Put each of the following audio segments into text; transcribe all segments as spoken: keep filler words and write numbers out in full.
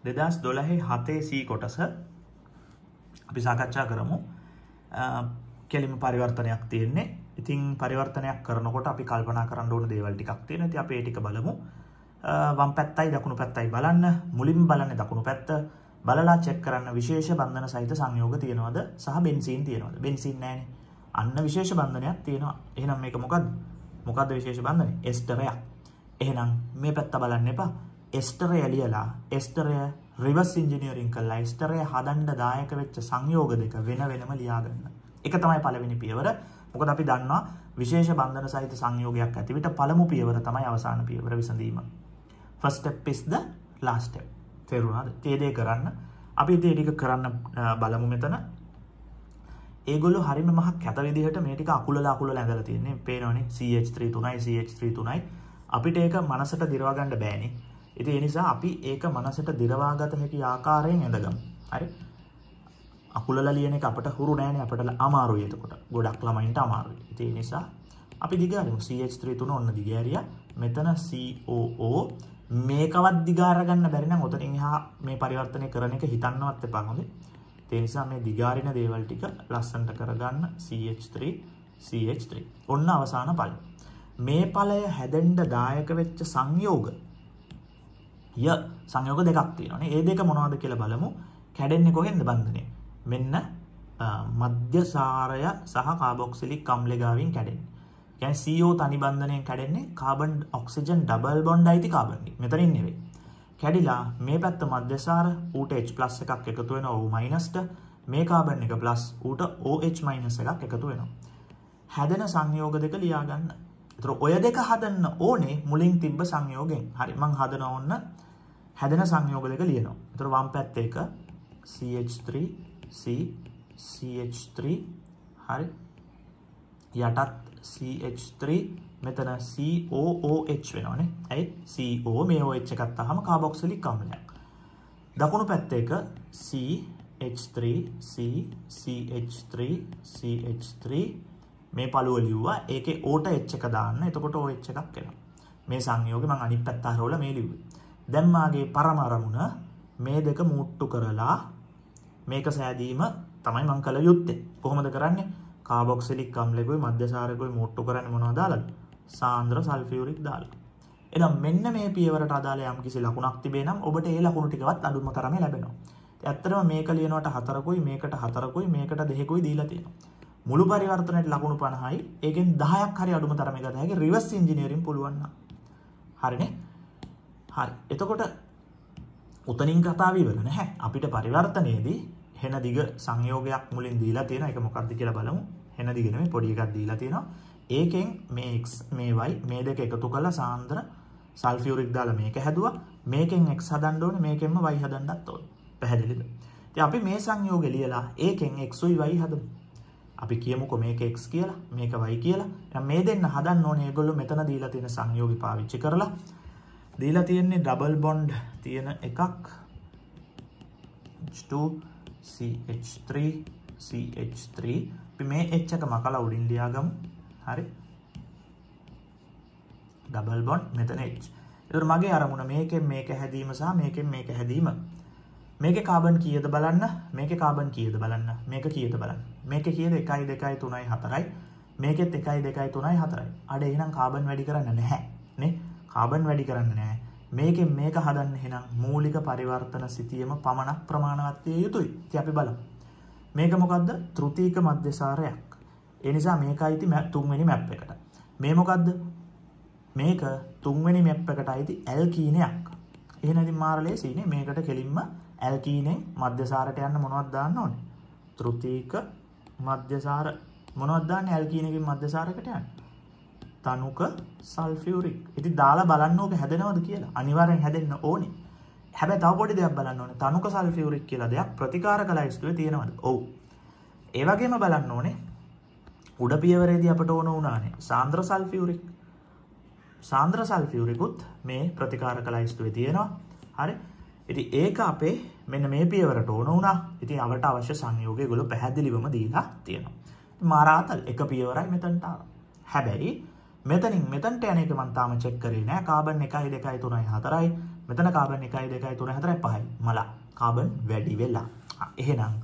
දෙදහස් දොළහේ හතේ C කොටස අපි සාකච්ඡා කරමු. කෙලිම පරිවර්තනයක් තියෙන්නේ. ඉතින් පරිවර්තනයක් කරනකොට අපි කල්පනා කරන්න ඕන දේවල් ටිකක් තියෙනවා. ඉතින් අපි ඒ ටික බලමු. වම් පැත්තයි දකුණු පැත්තයි බලන්න. මුලින්ම බලන්නේ දකුණු පැත්ත. බලලා චෙක් කරන්න විශේෂ බන්ධන සහිත සංයෝග තියෙනවද සහ බෙන්සීන් තියෙනවද? බෙන්සීන් නැහැනේ. අන්න විශේෂ බන්ධනයක් තියෙනවා. එහෙනම් මේක මොකද්ද? මොකද්ද විශේෂ බන්ධනය? එස්ටරයක්. එහෙනම් මේ පැත්ත බලන්න එපා. එස්ටරය ලියලා එස්ටරය රිවර්ස් ඉන්ජිනියරින් කරලා එස්ටරය හදන්න දායක වෙච්ච සංයෝග දෙක වෙන වෙනම ලියා ගන්න. ඒක තමයි පළවෙනි පියවර. මොකද අපි දන්නවා විශේෂ බන්ධන සහිත සංයෝගයක් ඇති විට පළමු පියවර තමයි අවසාන පියවර විසඳීම. First step is the last step. තේරුණාද? ඒ දේ කරන්න. අපි ඒ ටික කරන්න බලමු මෙතන. ඒගොල්ලෝ හරිම මහ කැත විදිහට මේ ටික අකුලලා අකුලලා ඇඳලා තියෙන්නේ. පේනවනේ C H three තුනයි C H three තුනයි. අපිට ඒක මනසට දිරවා ගන්න බෑනේ. ඉතින් ඒ නිසා අපි ඒක මනසට දිරවාගත හැකි ආකාරයෙන් ඇඳගමු. හරි? අකුලලා ලියන එක අපට හුරු නෑනේ. අපට අමාරුයි එතකොට. ගොඩක් ළමයින්ට අමාරුයි. ඉතින් ඒ නිසා අපි දිගාරිමු. C H three තුන ඔන්න දිගෑරියා. මෙතන C O O මේකවත් දිගාර ගන්න බැරි නම් ඔතනින් එහා මේ පරිවර්තනය කරන එක හිතන්නවත් එපා. හොඳේ. ඒ නිසා මේ දිගාරින දේවල් ටික ලස්සනට කරගන්න. C H three C H three ඔන්න අවසාන ඵලය. මේ ඵලය හැදෙන්න දායක වෙච්ච සංයෝග ය සංයෝග දෙකක් තියෙනවානේ. ඒ දෙක මොනවද කියලා බලමු. කැඩෙන්නේ කොහෙන්ද බන්ධනේ? මෙන්න මධ්‍යසාරය සහ කාබොක්සිලික් අම්ලය ගාවින් කැඩෙන්නේ. කියන්නේ C O තනි බන්ධනයෙන් කැඩෙන්නේ කාබන් ඔක්සිජන් ඩබල් බොන්ඩ් අයිති කාබන් එක. මෙතනින් නෙවෙයි. කැඩිලා මේ පැත්ත මධ්‍යසාර ඌට H+ එකක් එකතු වෙනවා O- ට. මේ කාබන් එක ප්ලස් ඌට OH- එකක් එකතු වෙනවා. හැදෙන සංයෝග දෙක ලියා ගන්න. ඒතර ඔය දෙක හදන්න ඕනේ මුලින් තිබ්බ සංයෝගයෙන්. හරි මං හදන ඕන්න හැදෙන සංයෝග දෙක ලියනවා. ඒතර වම් පැත්තේ එක C H three C C H three හරි යටත් C H three මෙතන C O O H වෙනවනේ. ඇයි? C O මේ OH එකක් තහම කාබොක්සිලික් අම්ලයක්. දකුණු පැත්තේ එක C H three C C H three C H three මේ පළුව ලිව්වා. ඒකේ O ට H එක දාන්න. එතකොට OH එකක් එනවා. මේ සංයෝගේ මම අනිත් පැත්ත හරවලා මේ ලිව්වේ. දැන් මාගේ පරම අරමුණ මේ දෙක මුට්ටු කරලා මේක සෑදීම තමයි මම කළ යුත්තේ. කොහොමද කරන්නේ? කාබොක්සිලික් අම්ලයකයි මධ්‍යසාරයකයි මුට්ටු කරන්නේ මොනවද දාලාද? සාන්ද්‍ර සල්ෆියුරික් දාලා. එහෙනම් මෙන්න මේ පියවරට අදාළ යම් කිසි ලකුණක් තිබේ නම් ඔබට ඒ ලකුණු ටිකවත් අඩුම තරමේ ලැබෙනවා. ඒ ඇත්තටම මේක ලියනවට හතරකුයි මේකට හතරකුයි මේකට දෙකකුයි දීලා තියෙනවා. මුළු පරිවර්තනයේ ලකුණු පනහයි. ඒකෙන් දහයක් හරි අඩුම තරමේ ගත හැකි රිවර්ස් ඉන්ජිනියරින් පුළුවන් නම්. හරිනේ? හරි. එතකොට උතනින් කතාව ඉවර නැහැ. අපිට පරිවර්තනයේදී හෙන දිග සංයෝගයක් මුලින් දීලා තියෙනවා. ඒක මොකක්ද කියලා බලමු. හෙන දිග නෙමෙයි පොඩි එකක් දීලා තියෙනවා. ඒකෙන් මේ X මේ Y මේ දෙක එකතු කරලා සාන්ද්‍ර සල්ෆියුරික් දාලා මේක හැදුවා. මේකෙන් X හදන්න ඕනේ, මේකෙන්ම Y හදන්නත් ඕනේ. පැහැදිලිද? ඉතින් අපි මේ සංයෝගය ලියලා ඒකෙන් X උයි Y හදමු. අපි කියමුකෝ මේක X කියලා, මේක Y කියලා. එහෙනම් මේ දෙන්න හදන්න ඕනේ ඒගොල්ලෝ මෙතන දීලා තියෙන සංයෝගي පාවිච්චි කරලා. දීලා තියෙන්නේ ඩබල් බොන්ඩ් තියෙන එකක් H two C H three C H three අපි මේ H එක මකලා උඩින් ලියාගමු. හරි. ඩබල් බොන්ඩ් මෙතන H. ඒතර මගේ අරමුණ මේකෙන් මේක හැදීම සහ මේකෙන් මේක හැදීම. මේකේ කාබන් කීයද බලන්න, මේකේ කාබන් කීයද බලන්න, මේක කීයද බලන්න. මේකේ කීයද එකයි දෙකයි තුනයි හතරයි. මේකෙත් එකයි දෙකයි තුනයි හතරයි. අඩ එහෙනම් කාබන් වැඩි කරන්න නැහැ නේ. කාබන් වැඩි කරන්න නැහැ. මේකෙන් මේක හදන්න එහෙනම් මූලික පරිවර්තන සිතියම පමණක් ප්‍රමාණවත් විය යුතුයි. ඉතින් අපි බලමු. මේක මොකද්ද? ත්‍ෘතීක මධ්‍යසාරයක්. ඒ නිසා මේකයි අයිති තුන්වෙනි මැප් එකට. මේ මොකද්ද? මේක තුන්වෙනි මැප් එකට අයිති ඇල්කීනයක්. එහෙනම් ඉතින් මාර ලේසියිනේ. මේකට කෙලින්ම ඇල්කීනෙන් මධ්‍යසාරයට යන්න මොනවද දාන්න ඕනේ? ත්‍ෘතීක මධ්‍යසාර මොනවද දාන්නේ ඇල්කීනකින් මධ්‍යසාරයකට යන්න? තනුක සල්ෆියුරික්. ඉතින් දාලා බලන්න ඕක හැදෙනවද කියලා. අනිවාර්යෙන් හැදෙන්න ඕනේ. හැබැයි තව පොඩි දෙයක් බලන්න ඕනේ. තනුක සල්ෆියුරික් කියලා දෙයක් ප්‍රතිකාරක ලයිස්තුවේ තියෙනවද? ඔව්. ඒ වගේම බලන්න ඕනේ උඩ පියවරේදී අපට ඕන වුණානේ සාන්ද්‍ර සල්ෆියුරික්. සාන්ද්‍ර සල්ෆියුරිකුත් මේ ප්‍රතිකාරක ලයිස්තුවේ තියෙනවා. හරි. ඉතින් ඒක අපේ මෙන්න මේ පියවරට ඕන වුණා. ඉතින් අවට අවශ්‍ය සංයෝගය ඒගොල්ලෝ පැහැදිලිවම දීලා තියෙනවා. මාරාතල් එක පියවරයි මෙතනට ආවා. හැබැයි මෙතනින් මෙතනට යන එක මම තාම චෙක් කරේ නෑ. කාබන් එකයි දෙකයි තුනයි හතරයි. මෙතන කාබන් එකයි දෙකයි තුනයි හතරයි පහයි. මලා කාබන් වැඩි වෙලා. එහෙනම්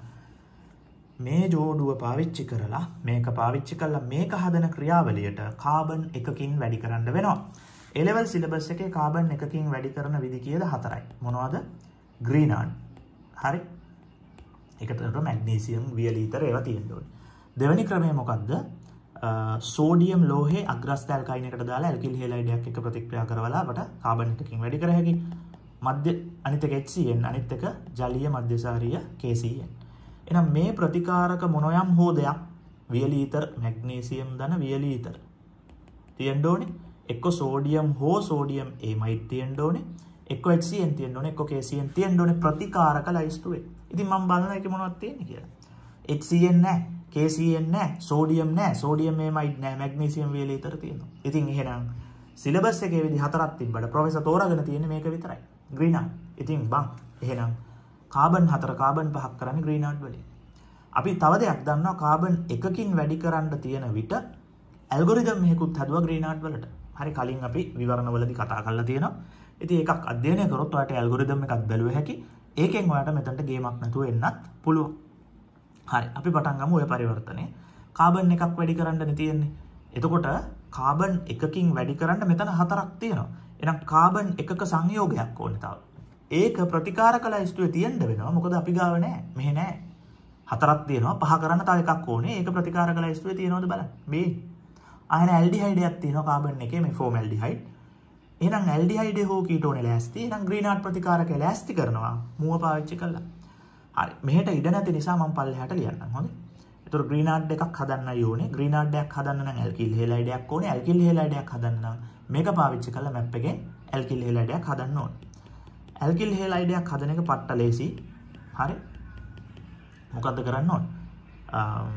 මේ ජෝඩුව පාවිච්චි කරලා මේක පාවිච්චි කරලා මේක හදන ක්‍රියාවලියට කාබන් එකකින් වැඩි කරන්න වෙනවා. A level syllabus එකේ කාබන් එකකින් වැඩි කරන විදි කීයද? හතරයි. මොනවද? ග්‍රීනාඩ්. හරි. ඒකට මැග්නීසියම් වියලීතර ඒවා තියෙන්න ඕනේ. දෙවෙනි ක්‍රමය මොකද්ද? සෝඩියම් ලෝහයේ අග්‍රස්ථ ඇල්කයින් එකට දාලා ඇල්කිල් හෙලයිඩයක් එක ප්‍රතික්‍රියා කරවලා අපට කාබන් එකකින් වැඩි කර හැකියි. මධ්‍ය අනිත් එක H C n අනිත් එක ජලීය මධ්‍යසාරීය K C n. එහෙනම් මේ ප්‍රතිකාරක මොනයම් හෝ දෙයක් වියලීතර මැග්නීසියම් ධන වියලීතර තියෙන්න ඕනේ. එක්ක සෝඩියම් හෝ සෝඩියම් ඒමයිඩ් තියෙන්න ඕනේ. එක්ක H C n තියෙන්න ඕනේ. එක්ක K C n තියෙන්න ඕනේ ප්‍රතිකාරක ලයිස්තුවේ. ඉතින් මම බලනවා ඒකේ මොනවද තියෙන්නේ කියලා. H C n නැහැ. K C n නැහැ, සෝඩියම් නැහැ, සෝඩියම් ඒමයිඩ් නැහැ, මැග්නීසියම් වියලීතර තියෙනවා. ඉතින් එහෙනම් සිලබස් එකේ විදි හතරක් තිබ්බට ප්‍රොෆෙසර් තෝරාගෙන තියෙන්නේ මේක විතරයි. ග්‍රීනාඩ්. ඉතින් බං එහෙනම් කාබන් හතර කාබන් පහක් කරන්නේ ග්‍රීනාඩ් වලින්. අපි තව දෙයක් දන්නවා කාබන් එකකින් වැඩි කරන්න තියෙන විට ඇල්ගොරිතම් එකකුත් හදුවා ග්‍රීනාඩ් වලට. හරි කලින් අපි විවරණ වලදී කතා කරලා තියෙනවා. ඉතින් එකක් අධ්‍යයනය කරොත් ඔයාලට ඇල්ගොරිතම් එකක් බැලුව හැකි. ඒකෙන් ඔයාලට මෙතනට ගේමක් නැතුව එන්නත් පුළුවන්. හරි අපි පටන් ගමු ඔය පරිවර්තනය. කාබන් එකක් වැඩි කරන්නනේ තියෙන්නේ. එතකොට කාබන් එකකින් වැඩි කරන්න මෙතන හතරක් තියෙනවා. එහෙනම් කාබන් එකක සංයෝගයක් ඕනේ තව. ඒක ප්‍රතිකාරක ලයිස්තුවේ තියෙන්න වෙනවා. මොකද අපි ගාව නැහැ. මෙහෙ නැහැ. හතරක් තියෙනවා. පහ කරන්න තව එකක් ඕනේ. ඒක ප්‍රතිකාරක ලයිස්තුවේ තියෙනවද බලන්න. මේ ආයෙත් ඇල්ඩිහයිඩයක් තියෙනවා කාබන් එකේ මේ ෆෝමැල්ඩිහයිඩ්. එහෙනම් ඇල්ඩිහයිඩ් හෝ කීටෝනේ ලෑස්ති. එහෙනම් ග්‍රීනාඩ් ප්‍රතිකාරකය ලෑස්ති කරනවා. මුව පාවිච්චි කළා. හරි මෙහෙට ඉඩ නැති නිසා මම පල්ලෙහාට ලියන්නම්. හොඳයි. ඒතර ග්‍රීනාඩ් එකක් හදන්නයි ඕනේ. ග්‍රීනාඩ් එකක් හදන්න නම් ඇල්කිල් හෙලයිඩයක් ඕනේ. ඇල්කිල් හෙලයිඩයක් හදන්න නම් මේක පාවිච්චි කරලා මැප් එකෙන් ඇල්කිල් හෙලයිඩයක් හදන්න ඕනේ. ඇල්කිල් හෙලයිඩයක් හදන එක පට්ට ලේසි. හරි. මොකද්ද කරන්න ඕනේ? අම්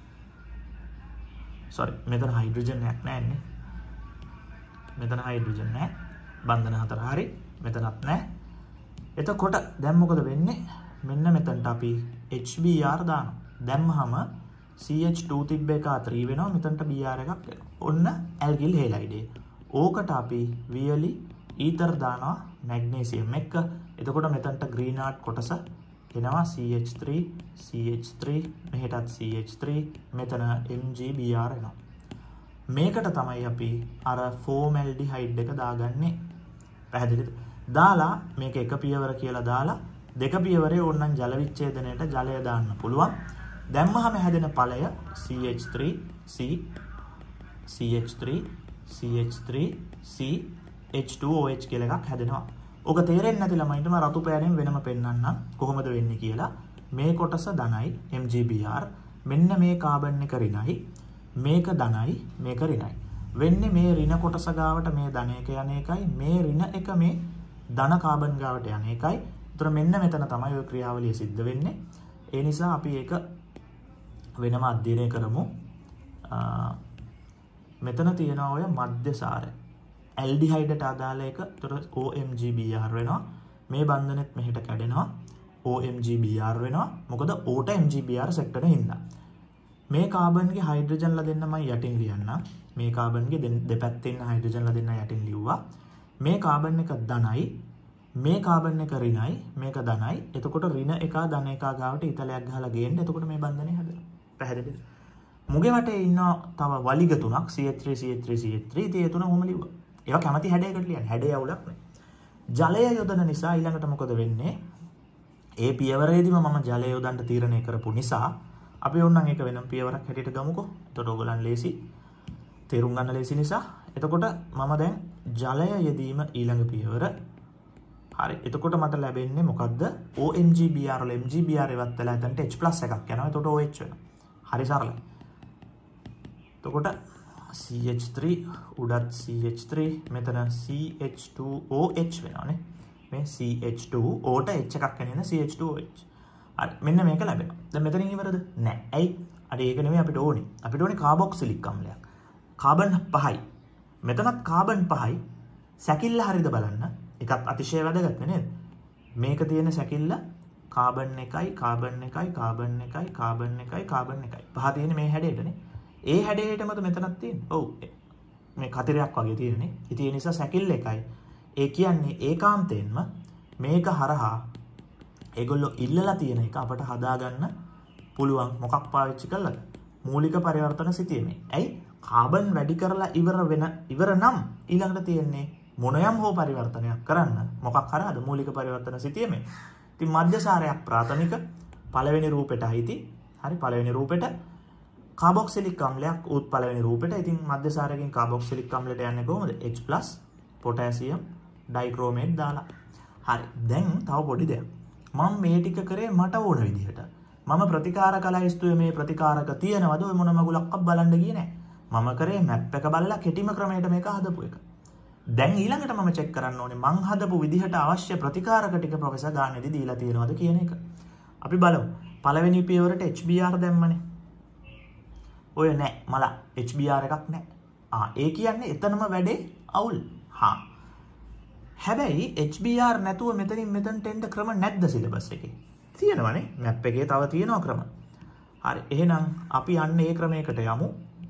sorry මෙතන හයිඩ්‍රජන් එකක් නැහැ. මෙතන හයිඩ්‍රජන් නැහැ. බන්ධන හතර හරි. මෙතනත් නැහැ. එතකොට දැන් මොකද වෙන්නේ? මෙන්න මෙතනට අපි H B r දානවා. දැම්මහම C H two තිබ්බ එක three වෙනවා. මෙතනට B r එකක් එනවා. ඔන්න ඇල්කිල් හෙලයිඩේ. ඕකට අපි වියලි ඊතර දානවා මැග්නීසියම් එක. එතකොට මෙතනට ග්‍රීනාඩ් කොටස එනවා C H three C H three මෙහෙටත් C H three මෙතන M G B r එනවා. මේකට තමයි අපි අර ෆෝමැල්ඩිහයිඩ් එක දාගන්නේ. පැහැදිලිද? දාලා මේක එක පියවර කියලා දාලා දෙක පියවරේ ඕනනම් ජල විච්ඡේදනයේට ජලය දාන්න පුළුවන්. දැම්මහම හැදෙන ඵලය C H three C C H three C H three C H two O H කියලා එකක් හැදෙනවා. ඔක තේරෙන්නේ නැති ළමයින්ට මම රතු පෑනෙන් වෙනම පෙන්නන්නම් කොහොමද වෙන්නේ කියලා. මේ කොටස ධනයි M G B r මෙන්න මේ කාබන් එක ඍණයි මේක ධනයි මේක ඍණයි. වෙන්නේ මේ ඍණ කොටස ගාවට මේ ධන එක යන එකයි මේ ඍණ එක මේ ධන කාබන් ගාවට යන එකයි. ඒතර මෙන්න මෙතන තමයි ඔය ක්‍රියාවලිය සිද්ධ වෙන්නේ. ඒ නිසා අපි ඒක වෙනම අධ්‍යයනය කරමු. මෙතන තියෙනවා ඔය මධ්‍යසාරය. ඇල්ඩිහයිඩට අදාළ එක. ඒතර O M G B r වෙනවා. මේ බන්ධනෙත් මෙහෙට කැඩෙනවා. O M G B r වෙනවා. මොකද O ට M G B r set වෙන හින්දා. මේ කාබන්ගේ හයිඩ්‍රජන්ලා දෙන්න මම යටින් ලියන්නම්. මේ කාබන්ගේ දෙපැත්තේ ඉන්න හයිඩ්‍රජන්ලා දෙන්න යටින් ලිව්වා. මේ කාබන් එක ධනයි මේ කාබන් එක ඍණයි මේක ධනයි. එතකොට ඍණ එක ධන එක ගාවට ඉතලයක් ගහලා ගේන්න. එතකොට මේ බන්ධනය හැදෙනවා. පැහැදිලිද? මුගේ වටේ ඉන්න තව වලිග තුනක් C H three C H three C H three ඉතින් ඒ තුන ඔහොම ලිව්වා. ඒවා කැමති හැඩයකට ලියන්න. හැඩය අවුලක් නෑ. ජලය යොදන නිසා ඊළඟට මොකද වෙන්නේ? ඒ පියවරේදීම මම ජලය යොදන්න තීරණය කරපු නිසා අපි ඕනනම් ඒක වෙනම පියවරක් හැටියට ගමුකෝ. එතකොට ඕගොල්ලන් ලේසි තේරුම් ගන්න ලේසි නිසා. එතකොට මම දැන් ජලය යෙදීම ඊළඟ පියවර. හරි. එතකොට මට ලැබෙන්නේ මොකද්ද? O M G B r වල M G B r ඉවත් වෙලා එතනට H+ එකක් යනවා. එතකොට O H වෙනවා. හරි සරලයි. එතකොට C H three උඩත් C H three මෙතන C H two O H වෙනවානේ. මේ C H two O ට H එකක් වෙනින්න C H two O H. හරි. මෙන්න මේක ලැබෙනවා. දැන් මෙතනින් ඉවරද? නෑ. ඇයි? අර ඒක නෙමෙයි අපිට ඕනේ. අපිට ඕනේ කාබොක්සිලික් අම්ලයක්. කාබන් පහයි. මෙතනත් කාබන් පහයි. සැකිල්ල හරියද බලන්න. එකක් අතිශය වැදගත් නේද? මේක තියෙන සැකිල්ල කාබන් එකයි කාබන් එකයි කාබන් එකයි කාබන් එකයි කාබන් එකයි. පහ තියෙන්නේ මේ හැඩයටනේ. ඒ හැඩයටමද මෙතනක් තියෙන්නේ. ඔව්. මේ කතරයක් වගේ තියෙන්නේ. ඉතින් ඒ නිසා සැකිල්ල එකයි. ඒ කියන්නේ ඒකාන්තයෙන්ම මේක හරහා ඒගොල්ලෝ ඉල්ලලා තියෙන එක අපට හදාගන්න පුළුවන් මොකක් පාවිච්චි කළාද? මූලික පරිවර්තන සිතියමේ. ඇයි? කාබන් වැඩි කරලා ඉවර වෙන ඉවර නම් ඊළඟට තියෙන්නේ මොනයම් හෝ පරිවර්තනයක් කරන්න මොකක් හරහාද? මූලික පරිවර්තන සිතියමේ. ඉතින් මධ්‍යසාරයක් ප්‍රාථමික පළවෙනි රූපෙට අයිති. හරි පළවෙනි රූපෙට කාබොක්සිලික් අම්ලයක් උත් පළවෙනි රූපෙට. ඉතින් මධ්‍යසාරයෙන් කාබොක්සිලික් අම්ලයට යන්නේ කොහොමද? H+ පොටෑසියම් ඩයික්‍රෝමේට් දාලා. හරි. දැන් තව පොඩි දෙයක්. මම මේ ටික කරේ මට ඕන විදිහට. මම ප්‍රතිකාරක ලයිස්තුවේ මේ ප්‍රතිකාරක තියෙනවද ඔය මොන මගුලක්වත් බලන්න ගියේ නැහැ. මම කරේ මැප් එක බලලා කෙටිම ක්‍රමයට මේක හදපු එක. දැන් ඊළඟට මම චෙක් කරන්න ඕනේ මං හදපු විදිහට අවශ්‍ය ප්‍රතිකාරක ටික ප්‍රොෆෙසර් ගානේදී දීලා තියෙනවද කියන එක. අපි බලමු. පළවෙනි පියවරට H B R දැම්මනේ. ඔය නෑ මල H B R එකක් නෑ. ආ ඒ කියන්නේ එතනම වැඩේ අවුල්. හා. හැබැයි H B R නැතුව මෙතනින් මෙතනට එන්න ක්‍රම නැද්ද සිලබස් එකේ? තියෙනවනේ. මැප් එකේ තව තියෙනවා ක්‍රම. හරි. එහෙනම් අපි යන්නේ ඒ ක්‍රමයකට යමු.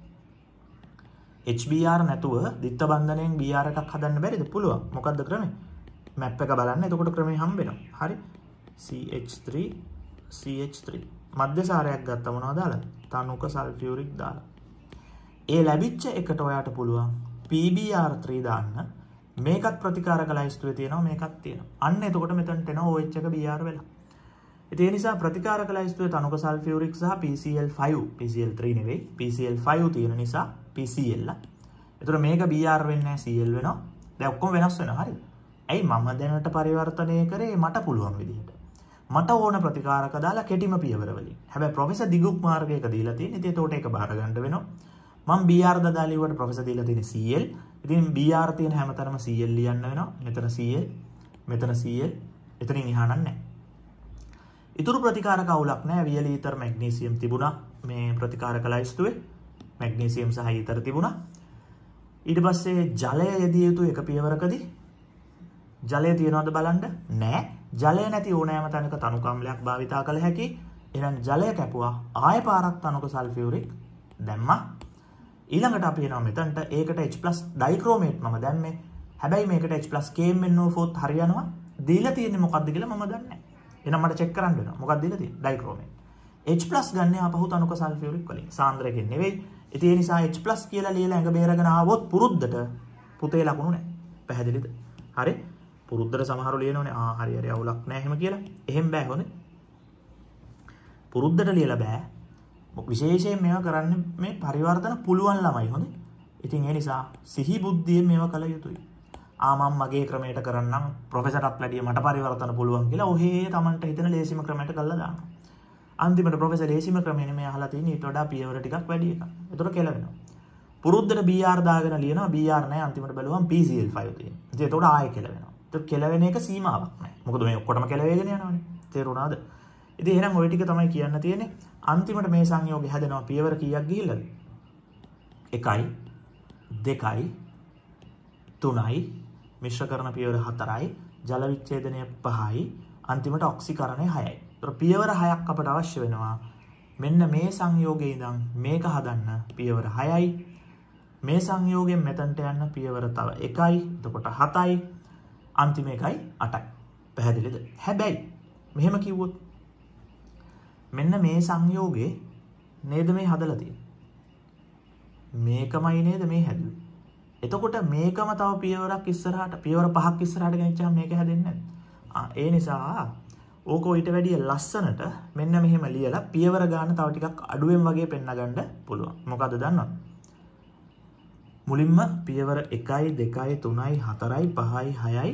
H B R නැතුව දිත්ත බන්ධනයෙන් B R එකක් හදන්න බැරිද? පුළුවන්. මොකද්ද ක්‍රමය? මැප් එක බලන්න. එතකොට ක්‍රමය හම්බ වෙනවා. හරි. C H three C H three මධ්‍යසාරයක් ගත්ත මොනවද දාලා? තනුක සල්ෆියුරික් දාලා. ඒ ලැබිච්ච එකට ඔයාට පුළුවන් P B R three දාන්න. මේකත් ප්‍රතිකාරක ලයිස්තුවේ තියෙනවා මේකත් තියෙනවා. අන්න එතකොට මෙතනට එනවා O H එක B R වෙලා. ඒ නිසා ප්‍රතිකාරක ලයිස්තුවේ තනුක සල්ෆියුරික් සහ P C L five P C L three නෙවෙයි P C L five තියෙන නිසා P C L. එතකොට මේක B R වෙන්නේ නැහැ C L වෙනවා. දැන් ඔක්කොම වෙනස් වෙනවා හරිද? ඇයි මම දැනට පරිවර්තනය කරේ මට පුළුවන් විදිහට. මට ඕන ප්‍රතිකාරක දාලා කෙටිම පියවර වලින්. හැබැයි ප්‍රොෆෙසර් දිගුක් මාර්ගයක දීලා තියෙන. ඉතින් ඒකට ඒක බාර ගන්න වෙනවා. මම B R දාලා ලියුවට ප්‍රොෆෙසර් දීලා තියෙන C L. ඉතින් B R තියෙන හැමතැනම C L ලියන්න වෙනවා. මෙතන C L, මෙතන C L, එතනින් එහා නැහැ. ඉතුරු ප්‍රතිකාරක අවුලක් නැහැ. වියලි ඊතර මැග්නීසියම් තිබුණා මේ ප්‍රතිකාරක ලයිස්තුවේ. මැග්නීසියම් සහ ඊතර තිබුණා. ඊට පස්සේ ජලය යෙදිය යුතු එක පියවරකදී ජලය තියනවද බලන්න? නැහැ. ජලය නැති ඕනෑම තැනක තනුක අම්ලයක් භාවිතා කළ හැකි. එහෙනම් ජලය කැපුවා. ආය පාරක් තනුක සල්ෆියුරික් දැම්මා. ඊළඟට අපි එනවා මෙතනට. ඒකට H+ ඩයික්‍රෝමේට් මම දැම්මේ. හැබැයි මේකට H+ K M N O four හරියනවා. දීලා තියෙන්නේ මොකද්ද කියලා මම දන්නේ නැහැ. එහෙනම් මට චෙක් කරන්න වෙනවා. මොකක්ද දීලා තියෙන්නේ? ඩයික්‍රෝමේට්. H+ ගන්න ආපහු තනුක සල්ෆියුරික් වලින්. සාන්ද්‍රයෙන් නෙවෙයි. ඉතින් ඒ නිසා H+ කියලා ලියලා ඇඟ බේරගෙන ආවොත් පුරුද්දට පුතේ ලකුණු නැහැ. පැහැදිලිද? හරි. පුරුද්දට සමහරව ලියනෝනේ ආ හරි හරි අවුලක් නැහැ එහෙම කියලා. එහෙම බෑ හොඳේ. පුරුද්දට ලියලා බෑ. විශේෂයෙන් මේවා කරන්නේ මේ පරිවර්තන පුළුවන් ළමයි හොඳේ. ඉතින් ඒ නිසා සිහි බුද්ධියෙන් මේවා කළ යුතුයි. ආ මම මගේ ක්‍රමයට කරන්නම් ප්‍රොෆෙසර්ටත් වැඩිය මට පරිවර්තන පුළුවන් කියලා ඔහේ Tamanට හිතන ලේසිම ක්‍රමයට කරලා දානවා. අන්තිමට ප්‍රොෆෙසර් ලේසිම ක්‍රමය නෙමෙයි අහලා තියෙන්නේ ඊට වඩා පියවර ටිකක් වැඩි එකක්. ඒතකොට කෙලවෙනවා. පුරුද්දට B R දාගෙන ලියනවා B R නැහැ අන්තිමට බැලුවම P C L five තියෙනවා. ඉතින් ඒතකොට ආයෙ කෙලවෙනවා. ඒක කෙලවෙන එක සීමාවක් නැහැ. මොකද මේ ඔක්කොටම කෙලවෙගෙන යනවනේ. තේරුණාද? ඉතින් එහෙනම් ওই ටික තමයි කියන්න තියෙන්නේ. අන්තිමට මේ සංයෝගය හැදෙනවා පියවර කීයක් ගිහිල්ලාද? එකයි දෙකයි තුනයි මිශ්‍ර කරන පියවර හතරයි ජල විච්ඡේදනය පහයි අන්තිමට ඔක්සිකරණය හයයි. ඒතර පියවර හයක් අපට අවශ්‍ය වෙනවා. මෙන්න මේ සංයෝගයේ ඉඳන් මේක හදන්න පියවර හයයි. මේ සංයෝගයෙන් මෙතනට යන්න පියවර තව එකයි. එතකොට හතයි. අන්තිම එකයි අටයි. පැහැදිලිද? හැබැයි මෙහෙම කිව්වොත් මෙන්න මේ සංයෝගේ නේද මේ හදලා තියෙන්නේ. මේකමයි නේද මේ හැදුවේ. එතකොට මේකම තව පියවරක් ඉස්සරහට පියවර පහක් ඉස්සරහට ගෙනිච්චාම මේක හැදෙන්නේ නැහැ. ආ ඒ නිසා ඕක ඊට වැඩිය ලස්සනට මෙන්න මෙහෙම ලියලා පියවර ගන්න තව ටිකක් අඩුවෙන් වගේ පෙන්න ගන්න පුළුවන්. මොකද්ද දන්නවද? මුලින්ම පියවර එකයි දෙකයි තුනයි හතරයි පහයි හයයි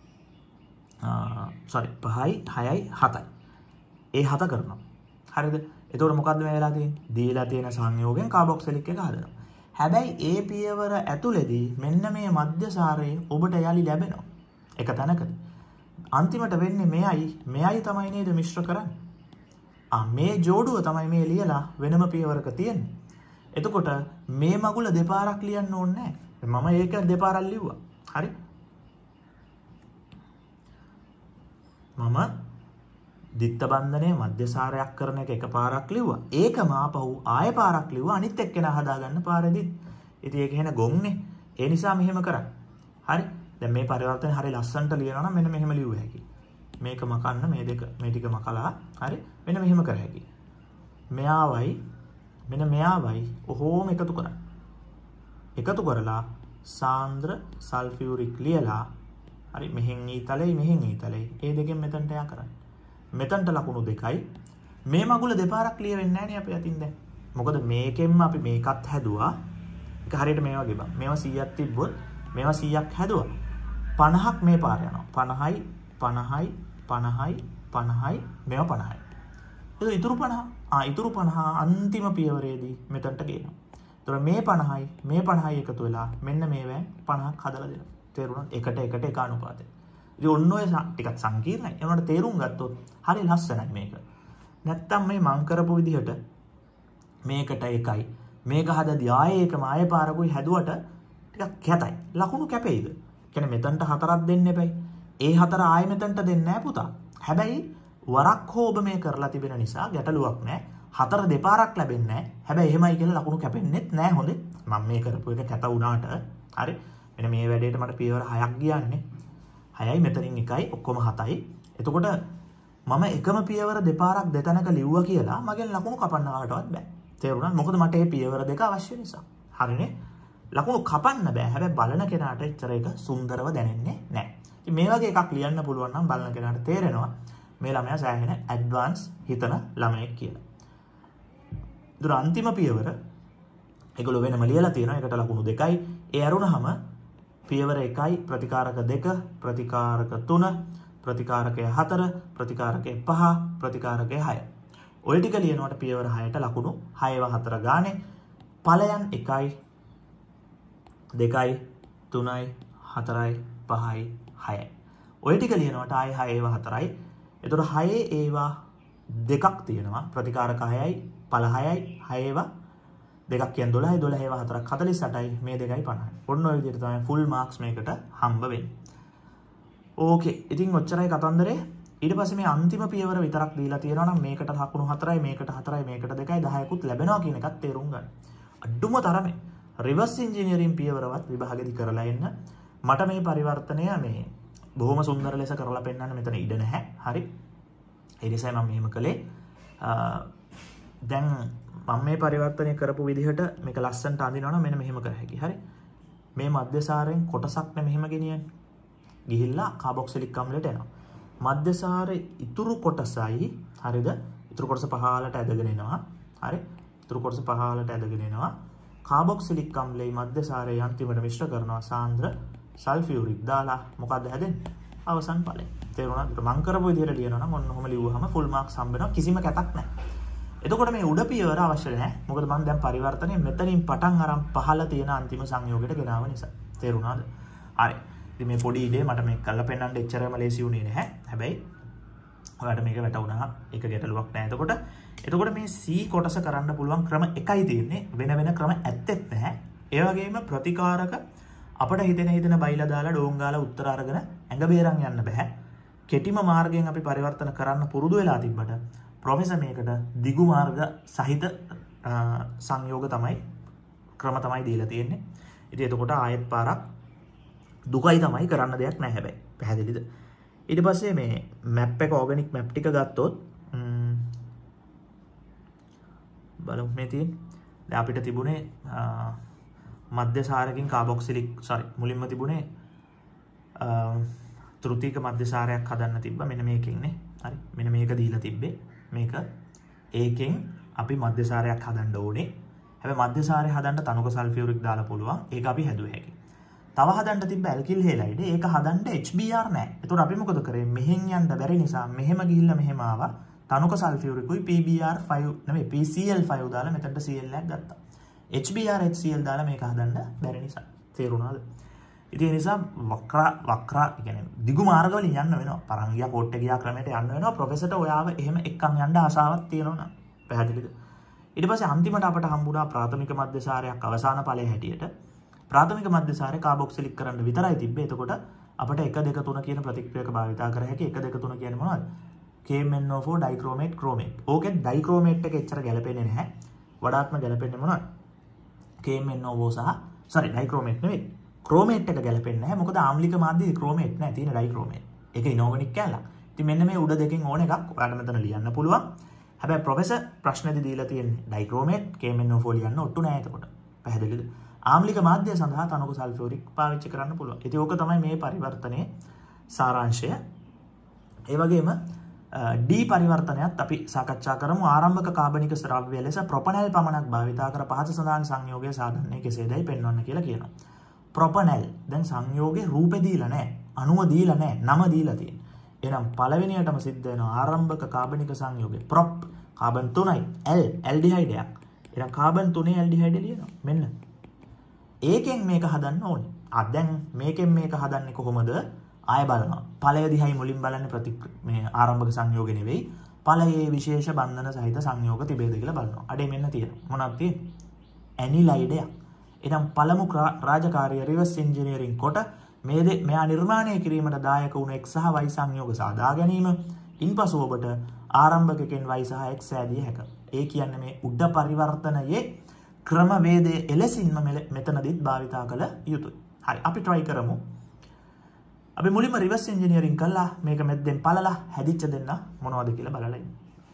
ආ sorry පහයි හයයි හතයි. ඒ හත කරනවා. හරිද? එතකොට මොකද්ද මේ වෙලා තියෙන්නේ? දීලා තියෙන සංයෝගයෙන් කාබොක්සිලික් එක හදනවා. හැබැයි ඒ පියවර ඇතුළේදී මෙන්න මේ මධ්‍යසාරය ඔබට යලි ලැබෙනවා. එක තැනකදී. අන්තිමට වෙන්නේ මෙයයි මෙයයි තමයි නේද මිශ්‍ර කරන්නේ. ආ මේ ජෝඩුව තමයි මේ ලියලා වෙනම පියවරක තියෙන්නේ. එතකොට මේ මගුල දෙපාරක් ලියන්න ඕනේ නැහැ. මම ඒක දෙපාරක් ලිව්වා. හරි? මම දිත්ත බන්ධනයේ මධ්‍යසාරයක් කරන එක එකපාරක් ලිව්වා. ඒකම ආපහු ආයෙ පාරක් ලිව්වා අනිත් එක්කෙනා හදාගන්න පාරෙදිත්. ඉතින් ඒක එහෙන ගොන්නේ. ඒ නිසා මෙහෙම කරා. හරි? දැන් මේ පරිවර්තනය හරිය ලස්සනට ලියනවා නම් මෙන්න මෙහෙම ලියුව හැකියි. මේක මකන්න මේ දෙක මේ ටික මකලා හරි මෙන්න මෙහෙම කර හැකියි. මෙයාවයි මෙන්න මෙයාවයි ඔහොම එකතු කරන්න. එකතු කරලා සාන්ද්‍ර සල්ෆියුරික් ලියලා හරි මෙහෙන් ඊතලෙයි මෙහෙන් ඊතලෙයි ඒ දෙකෙන් මෙතනට යා කරන්න. මෙතනට ලකුණු දෙකයි. මේ මගුල දෙපාරක් ක්ලියර් වෙන්නේ නැහැ නේ අපි අතින් දැන්. මොකද මේකෙන්ම අපි මේකත් හැදුවා. ඒක හරියට මේ වගේ බං. මේවා සීයක් තිබ්බොත් මේවා සීයක් හැදුවා. පනහක් මේ පාර යනවා. පනහයි පනහයි පනහයි පනහයි මේවා පනහයි. ඒක ඉතුරු පනහ. ආ ඉතුරු පනහ අන්තිම පියවරේදී මෙතනට ගේනවා. ඒතර මේ පනහයි මේ පනහයි එකතු වෙලා මෙන්න මේවෙන් පනහක් හදලා දෙනවා. තේරුණාද? එකට එකට එක අනුපාතය. ඉතින් ඔන්න ඔය ටිකක් සංකීර්ණයි. ඒ වුණාට තේරුම් ගත්තොත් හරි ලස්සනයි මේක. නැත්තම් මේ මං කරපු විදිහට මේකට එකයි මේක හදදී ආයේ එකම ආයේ පාරකුයි හැදුවට ටිකක් කැතයි. ලකුණු කැපෙයිද? කියන්නේ මෙතනට හතරක් දෙන්න එපයි. ඒ හතර ආයෙ මෙතනට දෙන්නේ නැහැ පුතා. හැබැයි වරක් හෝ ඔබ මේ කරලා තිබෙන නිසා ගැටලුවක් නැහැ. හතර දෙපාරක් ලැබෙන්නේ නැහැ. හැබැයි එහෙමයි කියලා ලකුණු කැපෙන්නෙත් නැහැ හොඳේ. මම මේ කරපු එක කැත වුණාට හරි. මෙන්න මේ වැඩේට මට පියවර හයක් ගියන්නේ. හයයි මෙතනින් එකයි ඔක්කොම හතයි. එතකොට මම එකම පියවර දෙපාරක් දෙතැනක ලිව්වා කියලා මගෙන් ලකුණු කපන්න කාටවත් බෑ. තේරුණාද? මොකද මට මේ පියවර දෙක අවශ්‍ය නිසා. හරිනේ? ලකුණු කපන්න බෑ. හැබැයි බලන කෙනාට එච්චර ඒක සුන්දරව දැනෙන්නේ නැහැ. ඉතින් මේ වගේ එකක් ලියන්න පුළුවන් නම් බලන කෙනාට තේරෙනවා මේ ළමයා සෑහෙන ඇඩ්වාන්ස් හිතන ළමයෙක් කියලා. ඒතර අන්තිම පියවර ඒගොල්ලෝ වෙනම ලියලා තියෙනවා. ඒකට ලකුණු දෙකයි. ඒ අරුණහම පියවර එකයි ප්‍රතිකාරක දෙක ප්‍රතිකාරක තුන ප්‍රතිකාරකය හතර ප්‍රතිකාරකය පහ ප්‍රතිකාරකය හය. ඔය ටික ලියනකොට පියවර හයට ලකුණු හයව හතර ගානේ ඵලයන් එකයි දෙකයි තුනයි හතරයි පහයි හයයි. ඔය ටික ලියනකොට ආයේ හයව හතරයි. එතකොට හයේ ඒවා දෙකක් තියෙනවා. ප්‍රතිකාරක හයයි ඵල හයයි හයව දෙකක් කියන්නේ දොළහයි දොළහේව හතරක් හතළිස් අටයි මේ දෙකයි පනහයි. ඔන්න ඔය විදිහට තමයි ෆුල් මාක්ස් මේකට හම්බ වෙන්නේ. ඕකේ. ඉතින් ඔච්චරයි කතන්දරේ. ඊට පස්සේ මේ අන්තිම පියවර විතරක් දීලා තියෙනවා නම් මේකට ලකුණු හතරයි මේකට හතරයි මේකට දෙකයි දහයකුත් ලැබෙනවා කියන එකත් තේරුම් ගන්න. අඩුම තරමේ රිවර්ස් ඉන්ජිනියරින් පියවරවත් විභාගෙදි කරලා එන්න. මට මේ පරිවර්තනය මේ බොහොම සුන්දර ලෙස කරලා පෙන්නන්න මෙතන ඉඩ නැහැ. හරි. ඒ නිසා මම මෙහෙම කළේ. දැන් මම මේ පරිවර්තනය කරපු විදිහට මේක ලස්සනට අඳිනවා නම් මෙන්න මෙහෙම කර හැකියි. හරි. මේ මධ්‍යසාරයෙන් කොටසක් නේ මෙහෙම ගෙනියන්නේ. ගිහිල්ලා කාබොක්සිලික් අම්ලයට එනවා. මධ්‍යසාරේ ඉතුරු කොටසයි හරිද? ඉතුරු කොටස පහළට ඇදගෙන එනවා. හරි. ඉතුරු කොටස පහළට ඇදගෙන එනවා. කාබොක්සිලික් අම්ලයේ මධ්‍යසාරයේ අන්තිමට මිශ්‍ර කරනවා සාන්ද්‍ර සල්ෆියුරික් දාලා මොකද්ද හැදෙන්නේ? අවසන් ඵලය. තේරුණාද? මම කරපු විදිහට ලියනවා නම් ඔන්න ඔහම ලිව්වහම ෆුල් මාක්ස් හම්බ වෙනවා. කිසිම කැතක් නැහැ. එතකොට මේ උඩ පියවර අවශ්‍ය නැහැ. මොකද මම දැන් පරිවර්තනය මෙතනින් පටන් අරන් පහළ තියෙන අන්තිම සංයෝගයට ගෙනාව නිසා. තේරුණාද? හරි. ඉතින් මේ පොඩි ඉඩේ මට මේක කරලා පෙන්නන්න එච්චරම ලේසි වුණේ නැහැ. හැබැයි ඔයාලට මේක වැටුණා. ඒක ගැටලුවක් නැහැ. එතකොට එතකොට මේ C කොටස කරන්න පුළුවන් ක්‍රම එකයි තියෙන්නේ. වෙන වෙන ක්‍රම ඇත්තෙත් නැහැ. ඒ වගේම ප්‍රතිකාරක අපිට හිතෙන හිතෙන බයිලා දාලා ඩෝන් ගාලා උත්තර අරගෙන ඇඟ බේරන් යන්න බෑ. කෙටිම මාර්ගයෙන් අපි පරිවර්තන කරන්න පුරුදු වෙලා තිබ්බට ප්‍රොෆෙසර් මේකට දිගු මාර්ග සහිත සංයෝග තමයි ක්‍රම තමයි දීලා තියෙන්නේ. ඉතින් එතකොට ආයෙත් පාරක් දුකයි තමයි කරන්න දෙයක් නැහැ හැබැයි. පැහැදිලිද? ඊට පස්සේ මේ මැප් එක ඕගනික් මැප් ටික ගත්තොත් බලමු මේ තියෙන. දැන් අපිට තිබුණේ මධ්‍යසාරකින් කාබොක්සිලික් sorry මුලින්ම තිබුණේ තෘතීක මධ්‍යසාරයක් හදන්න තිබ්බා. මෙන්න මේකෙන් නේ. හරි. මෙන්න මේක දීලා තිබ්බේ. මේක ඒකෙන් අපි මධ්‍යසාරයක් හදන්න ඕනේ. හැබැයි මධ්‍යසාරය හදන්න තනුක සල්ෆියුරික් දාලා පුළුවන්. ඒක අපි හැදුවේ හැකි. තව හදන්න තිබ්බ ඇල්කිල් හේලයිඩ් ඒක හදන්න H B R නැහැ. ඒතකොට අපි මොකද කරේ? මෙහෙන් යන්න බැරි නිසා මෙහෙම ගිහිල්ලා මෙහෙම ආවා. තනුක සල්ෆියුරිකුයි P B R five නෙමෙයි P C L five දාලා මෙතනට C L එකක් ගත්තා. H B R H C L දාලා මේක හදන්න බැරි නිසා. තේරුණාද? ඉතින් ඒ නිසා වක්‍ර වක්‍ර කියන්නේ දිගු මාර්ගවලින් යන්න වෙනවා. පරංගියා කෝට්ටේ ගියා ක්‍රමයට යන්න වෙනවා. ප්‍රොෆෙසර්ට ඔයාව එහෙම එක්කන් යන්න ආසාවක් තියෙනවා නම් පැහැදිලිද? ඊට පස්සේ අන්තිමට අපට හම්බුණා ප්‍රාථමික මධ්‍යසාරයක් අවසාන ඵලයේ හැටියට. ප්‍රාථමික මධ්‍යසාරය කාබොක්සිලික් කරන්න විතරයි තිබ්බේ. එතකොට අපට එක දෙක තුන කියන ප්‍රතික්‍රියක භාවිතා කර හැකි. එක දෙක තුන කියන්නේ මොනවද? K M N O four dichromate chromate. ඕකෙන් ඩයික්‍රෝමේට් එක එච්චර ගැලපෙන්නේ නැහැ. වඩාත්ම ගැලපෙන්නේ මොනවද? K M N O four සහ sorry ඩයික්‍රෝමේට් නෙවෙයි. ක්‍රෝමේට් එක ගැලපෙන්නේ නැහැ. මොකද ආම්ලික මාධ්‍යයේ ක්‍රෝමේට් නැහැ. තියෙන ඩයික්‍රෝමේට්. ඒක ඉනෝගනික් කැලක්. ඉතින් මෙන්න මේ උඩ දෙකෙන් ඕන එකක් ඔයාලට මෙතන ලියන්න පුළුවන්. හැබැයි ප්‍රොෆෙසර් ප්‍රශ්නේදී දීලා තියෙන්නේ dichromate K M N O four ලියන්න ඔට්ටු නැහැ එතකොට. පැහැදිලිද? ආම්ලික මාධ්‍ය සඳහා තනක සල්ෆියුරික් පාවිච්චි කරන්න පුළුවන්. ඉතින් ඕක තමයි මේ පරිවර්තනයේ සාරාංශය. ඒ වගේම D පරිවර්තනයත් අපි සාකච්ඡා කරමු. ආරම්භක කාබනික ශ්‍රව්‍ය ලෙස ප්‍රොපනල් පමණක් භාවිතා කර පහත සඳහන් සංයෝගය සාධනය කෙසේදයි පෙන්වන්න කියලා කියනවා. ප්‍රොපනල් දැන් සංයෝගේ රූපේ දීලා නැහැ. අණුව දීලා නැහැ. නම දීලා තියෙනවා. එහෙනම් පළවෙනියටම සිද්ධ වෙනවා ආරම්භක කාබනික සංයෝගය. ප්‍රොප් කාබන් තුනයි L ඇල්ඩිහයිඩයක්. එහෙනම් කාබන් තුනේ ඇල්ඩිහයිඩ ලියනවා. මෙන්න. ඒකෙන් මේක හදන්න ඕනේ. ආ දැන් මේකෙන් මේක හදන්නේ කොහොමද? ආය බලනවා. ඵලය දිහායි මුලින් බලන්නේ ප්‍රති මේ ආරම්භක සංයෝගය නෙවෙයි. ඵලයේ විශේෂ බන්ධන සහිත සංයෝග තිබේද කියලා බලනවා. අඩේ මෙන්න තියෙනවා. මොනවද තියෙන්නේ? ඇනිලයිඩයක්. එහෙනම් පළමු රාජකාරිය රිවර්ස් ඉන්ජිනියරින් කොට මේ මෙයා නිර්මාණය කිරීමට දායක වුණු X සහ Y සංයෝග සාදා ගැනීම. ඉන්පසු ඔබට ආරම්භකකෙන් Y සහ X සෑදිය හැක. ඒ කියන්නේ මේ උඩ පරිවර්තනයේ ක්‍රමවේදයේ එලෙසින්ම මෙතනදිත් භාවිතා කළ යුතුයි. හරි අපි try කරමු. අපි මුලින්ම රිවර්ස් ඉන්ජිනියරින් කළා මේක මැද්දෙන් පළලා හැදිච්ච දෙන්න මොනවද කියලා බලලා ඉන්න.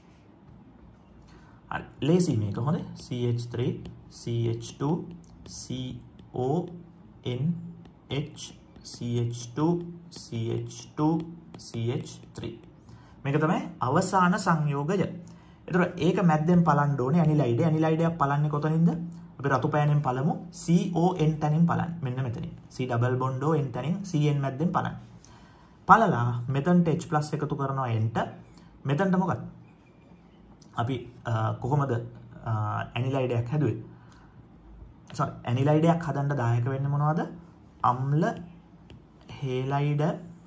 හරි ලේසි මේක හොඳේ C H three C H two C O N H C H two C H two C H three මේක තමයි අවසාන සංයෝගය. ඒතර ඒක මැද්දෙන් පලන්න ඕනේ ඇනිලයිඩ්. ඇනිලයිඩයක් පලන්නේ කොතනින්ද? අපි රතු පෑනෙන් පළමු C O N තැනින් පලන්න. මෙන්න මෙතනින්. C double bond O N තැනින් C N මැද්දෙන් පලන්න. පලලා මෙතනට H plus එකතු කරනවා N ට. මෙතනට මොකක්ද? අපි කොහොමද ඇනිලයිඩයක් හැදුවේ? sorry ඇනිලයිඩයක් හදන්න දායක වෙන්නේ මොනවද? අම්ල හේලයිඩ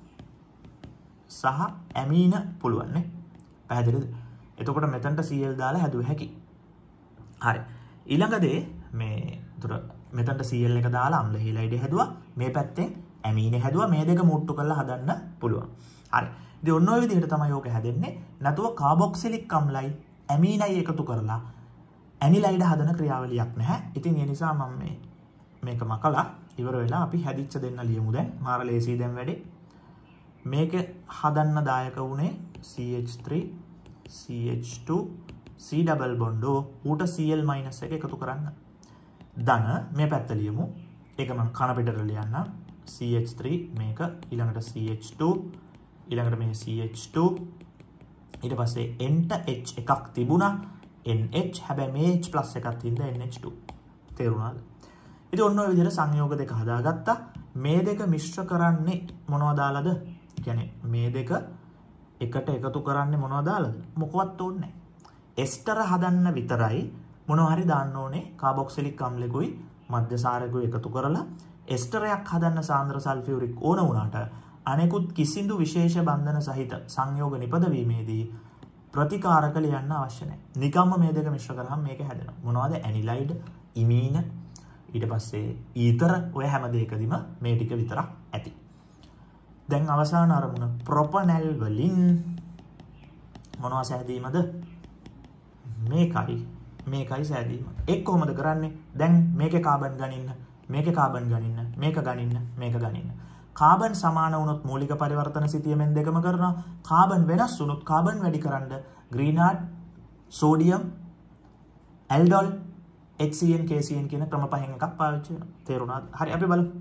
සහ ඇමීන පුළුවන් නේ. පැහැදිලිද? එතකොට මෙතනට Cl දාලා හැදුව හැකි. හරි. ඊළඟ දේ මේ උතර මෙතනට Cl එක දාලා අම්ල හේලයිඩ හැදුවා. මේ පැත්තෙන් ඇමීන හැදුවා. මේ දෙක මුට්ටු කරලා හදන්න පුළුවන්. හරි. ඉතින් ඔන්න ඔය විදිහට තමයි ඕක හැදෙන්නේ. නැතුව කාබොක්සිලික් අම්ලයි ඇමීනයි එකතු කරලා ඇනිලයිඩ හදන ක්‍රියාවලියක් නැහැ. ඉතින් ඒ නිසා මම මේ මේක මකලා ඉවර වෙලා අපි හැදිච්ච දෙන්න ලියමු දැන්. මාර ලේසි දැන් වැඩි. මේක හදන්න දායක වුණේ C H three C H two C double bond ඌට Cl minus එක එකතු කරන්න. ධන මේ පැත්ත ලියමු. ඒක මම කන පිටට ලියන්නම්. C H three මේක ඊළඟට C H two ඊළඟට මේ C H two ඊට පස්සේ N ට H එකක් තිබුණා. N H හැබැයි මේ H plus එකක් තින්ද N H two. තේරුණාද? ඉතින් ඔන්න ඔය විදිහට සංයෝග දෙක හදාගත්තා. මේ දෙක මිශ්‍ර කරන්නේ මොනවද දාලාද? කියන්නේ මේ දෙක එකට එකතු කරන්නේ මොනවද දාලාද? මොකවත් ඕනේ නැහැ. එස්ටර හදන්න විතරයි මොනවා හරි දාන්න ඕනේ. කාබොක්සිලික් අම්ලෙකුයි මධ්‍යසාරකුයි එකතු කරලා එස්ටරයක් හදන්න සාන්ද්‍ර සල්ෆියුරික් ඕන වුණාට අනෙකුත් කිසිදු විශේෂ බන්ධන සහිත සංයෝග නිපදවීමේදී ප්‍රතිකාරක ලියන්න අවශ්‍ය නැහැ. නිකම්ම මේ දෙක මිශ්‍ර කරාම මේක හැදෙනවා. මොනවද? ඇනිලයිඩ්, ඉමීන, ඊට පස්සේ ඊතර ඔය හැම දෙයකදීම මේ ටික විතරක් ඇති. දැන් අවසාන අරමුණ ප්‍රොපනල් වලින් මොනවා සෑදීමද? මේකයි මේකයි සෑදීම. ඒක කොහොමද කරන්නේ? දැන් මේකේ කාබන් ගනින්න, මේකේ කාබන් ගනින්න, මේක ගනින්න, මේක ගනින්න. කාබන් සමාන වුණොත් මූලික පරිවර්තන සිතියමෙන් දෙකම කරනවා. කාබන් වෙනස් වුණොත් කාබන් වැඩි කරන්න Grignard, sodium, aldol, H C n K C n කියන ක්‍රම පහෙන් එකක් පාවිච්චි කරනවා. තේරුණාද? හරි අපි බලමු.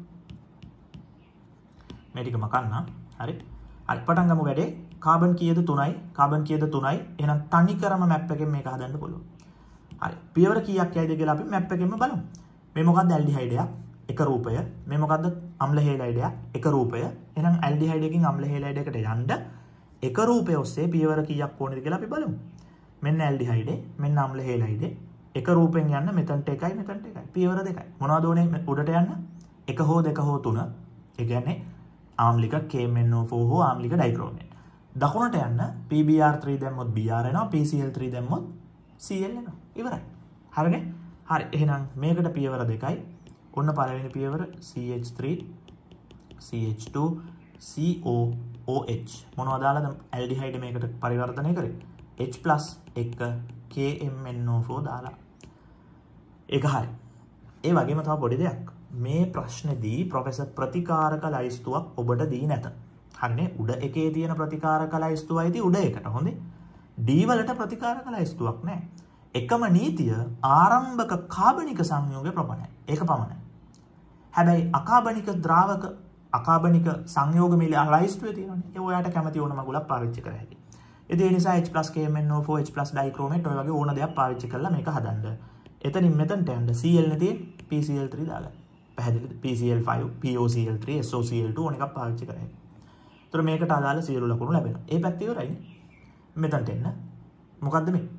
මේ ටික මකන්න. හරි. හරි පටන් ගමු වැඩේ. කාබන් කීයද? තුනයි. කාබන් කීයද? තුනයි. එහෙනම් තනි කරම මැප් එකෙන් මේක හදන්න පුළුවන්. හරි. පියවර කීයක් යයිද කියලා අපි මැප් එකෙන්ම බලමු. මේ මොකක්ද? ඇල්ඩිහයිඩයක්. එක රූපය. මේ මොකද්ද? අම්ල හේලයිඩයක්. එක රූපය. එහෙනම් ඇල්ඩිහයිඩ් එකකින් අම්ල හේලයිඩ් එකට යන්න එක රූපය ඔස්සේ පියවර කීයක් ඕනේද කියලා අපි බලමු. මෙන්න ඇල්ඩිහයිඩ්, මෙන්න අම්ල හේලයිඩ්. එක රූපෙන් යන්න මෙතනට එකයි මෙතනට එකයි. පියවර දෙකයි. මොනවද ඕනේ උඩට යන්න? එක හෝ දෙක හෝ තුන. ඒ කියන්නේ ආම්ලික K M N O four හෝ ආම්ලික ඩයික්‍රෝමේට්. දකුණට යන්න P B R three දැම්මොත් B R එනවා, P C L three දැම්මොත් C L එනවා. ඉවරයි. හරිනේ? හරි. එහෙනම් මේකට පියවර දෙකයි. ඔන්න පළවෙනි පියවර C H three C H two C O O H. මොනවද දාලාද ඇල්ඩිහයිඩ් මේකට පරිවර්තනය කරේ? H plus එක K M N O four දාලා. ඒක හරි. ඒ වගේම තව පොඩි දෙයක්. මේ ප්‍රශ්නේදී ප්‍රොෆෙසර් ප්‍රතිකාරක ලයිස්තුවක් ඔබට දී නැත. හරිනේ උඩ එකේ තියෙන ප්‍රතිකාරක ලයිස්තුවයි දී උඩ එකට. හොඳේ. D වලට ප්‍රතිකාරක ලයිස්තුවක් නැහැ. එකම නීතිය ආරම්භක කාබනික සංයෝගයේ ප්‍රමාණය. ඒක පමණයි. හැබැයි අකාබනික ද්‍රාවක අකාබනික සංයෝග මිල ලයිස්තුවේ තියෙනවානේ. ඒ ඔයාලට කැමති ඕන මගුලක් පාවිච්චි කර හැකියි. ඒ නිසා H+ K M N O four H+ dichromate ඔය වගේ ඕන දෙයක් පාවිච්චි කරලා මේක හදන්න. එතනින් මෙතනට යන්න Cl නේ තියෙන්නේ P C l three දාගන්න. පැහැදිලිද? P C l five P O C l three S O C l two ඕන එකක් පාවිච්චි කර හැකියි. ඒතර මේකට අදාළ සියලු ලකුණු ලැබෙනවා. ඒ පැත්තේ ඉවරයිනේ. මෙතනට එන්න. මොකද්ද මේ?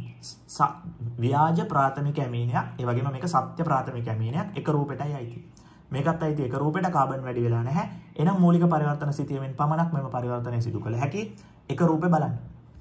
ව්‍යාජ ප්‍රාථමික ඇමීනයක්. ඒ වගේම මේක සත්‍ය ප්‍රාථමික ඇමීනයක්. එක රූපෙටයි අයිති. මේකත් අයිති එක රූපෙට කාබන් වැඩි වෙලා නැහැ. එහෙනම් මූලික පරිවර්තන සිතියමින් පමණක් මෙම පරිවර්තනය සිදු කළ හැකි. එක රූපේ බලන්න.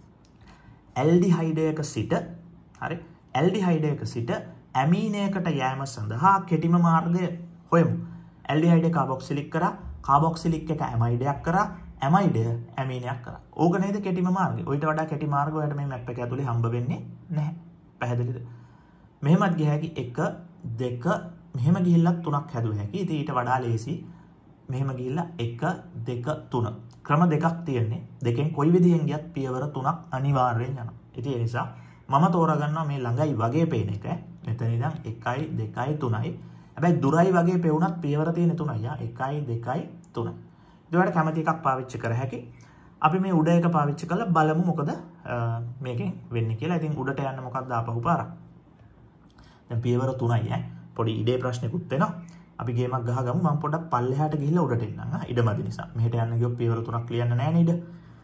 ඇල්ඩිහයිඩයක සිට හරි ඇල්ඩිහයිඩයක සිට ඇමීනයකට යෑම සඳහා කෙටිම මාර්ගය හොයමු. ඇල්ඩිහයිඩය කාබොක්සිලික් කරා, කාබොක්සිලික් එක ඇමයිඩයක් කරා, ඇමයිඩය ඇමීනයක් කරා. ඕක නේද කෙටිම මාර්ගය. ඔයිට වඩා කෙටි මාර්ග ඔයාලට මේ මැප් එක ඇතුලේ හම්බ වෙන්නේ නැහැ. පැහැදිලිද? මෙහෙමත් ගිය හැකි එක දෙක මෙහෙම ගිහිල්ලා තුනක් හැදුව හැකි. ඉතින් ඊට වඩා ලේසි මෙහෙම ගිහිල්ලා එක දෙක තුන. ක්‍රම දෙකක් තියෙන්නේ. දෙකෙන් කොයි විදිහෙන් ගියත් පියවර තුනක් අනිවාර්යෙන් යනවා. ඉතින් ඒ නිසා මම තෝරගන්නවා මේ ළඟයි වගේ පේන එක. මෙතන ඉඳන් එකයි දෙකයි තුනයි. හැබැයි දුරයි වගේ පෙවුනත් පියවර තියෙන තුනයි. එකයි දෙකයි තුනයි. ඒකට කැමති එකක් පාවිච්චි කර හැකි. අපි මේ උඩ එක පාවිච්චි කරලා බලමු මොකද මේකෙන් වෙන්නේ කියලා. ඉතින් උඩට යන්න මොකක්ද ආපහු පාරක්. දැන් පියවර තුනයි ඈ. පොඩි ඉඩේ ප්‍රශ්නකුත් වෙනවා. අපි ගේමක් ගහගමු. මම පොඩ්ඩක් පල්ලෙහාට ගිහිල්ලා උඩට එන්නම්. ආ ඉඩමදි නිසා. මෙහෙට යන්න ගියොත් පියවර තුනක් ලියන්න නැහැ නේද?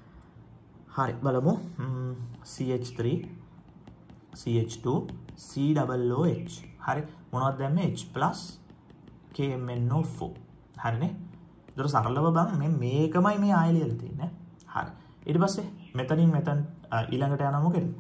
හරි බලමු. C H three C H two C O O H. හරි මොනවද දැම්මේ? H+ K M N O four. හරිනේ. ඒතර සරලව බං මේ මේකමයි මේ ආයෙ ලියලා තියෙන්නේ. හරි. ඊට පස්සේ මෙතනින් මෙතන ඊළඟට යනවා මොකද?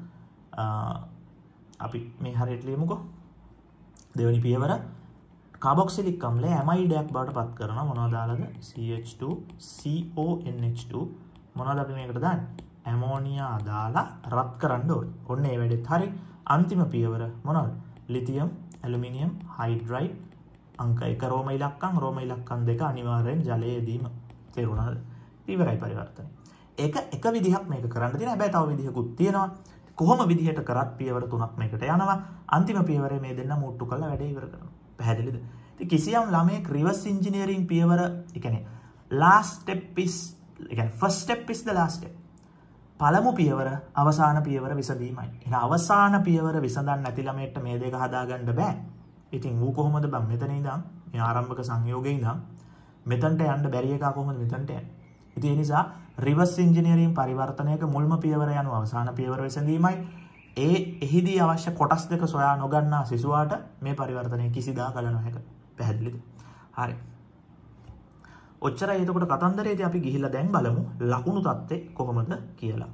අපි මේ හරියට ලියමුකෝ. දෙවෙනි පියවර කාබොක්සිලික් අම්ලය ඇමයිඩයක් බවට පත් කරනවා. මොනවද දාලාද? C H two C O N H two මොනවද අපි මේකට දාන්නේ? ඇමෝනියා දාලා රත් කරන්න ඕනේ. ඔන්න ඒ වැඩෙත් හරි. අන්තිම පියවර මොනවද? ලිතියම් ඇලුමිනියම් හයිඩ්‍රයිඩ් අංක එක රෝම ඉලක්කම් රෝම ඉලක්කම් දෙක අනිවාර්යෙන් ජලයේ දීම. තේරුණාද? ඉවරයි පරිවර්තනය. ඒක එක විදිහක් මේක කරන්න තියෙනවා. හැබැයි තව විදිහකුත් තියෙනවා. කොහොම විදිහට කරත් පියවර තුනක් මේකට යනවා. අන්තිම පියවරේ මේ දෙන්න මුට්ටු කරලා වැඩේ ඉවර කරනවා. පැහැදිලිද? ඉතින් කිසියම් ළමයෙක් රිවර්ස් ඉන්ජිනියරින් පියවර, ඒ කියන්නේ last step is, ඒ කියන්නේ first step is the last step. පළමු පියවර අවසාන පියවර විසඳීමයි. එහෙනම් අවසාන පියවර විසඳන්න නැති ළමයට මේ දෙක හදාගන්න බෑ. ඉතින් ඌ කොහොමද බං මෙතන ඉඳන් මේ ආරම්භක සංයෝගයේ ඉඳන් මෙතනට යන්න බැරි එක කොහොමද මෙතනට යන්නේ? ඉතින් ඒ නිසා රිවර්ස් ඉන්ජිනියරින් පරිවර්තනයක මුල්ම පියවර යනු අවසාන පියවර විසඳීමයි. ඒ එහිදී අවශ්‍ය කොටස් දෙක සොයා නොගන්නා සිසුවාට මේ පරිවර්තනය කිසිදා කළ නොහැක. පැහැදිලිද? හරි. ඔච්චරයි එතකොට කතන්දරේදී අපි ගිහිල්ලා දැන් බලමු ලකුණු තත්ත්වය කොහොමද කියලා.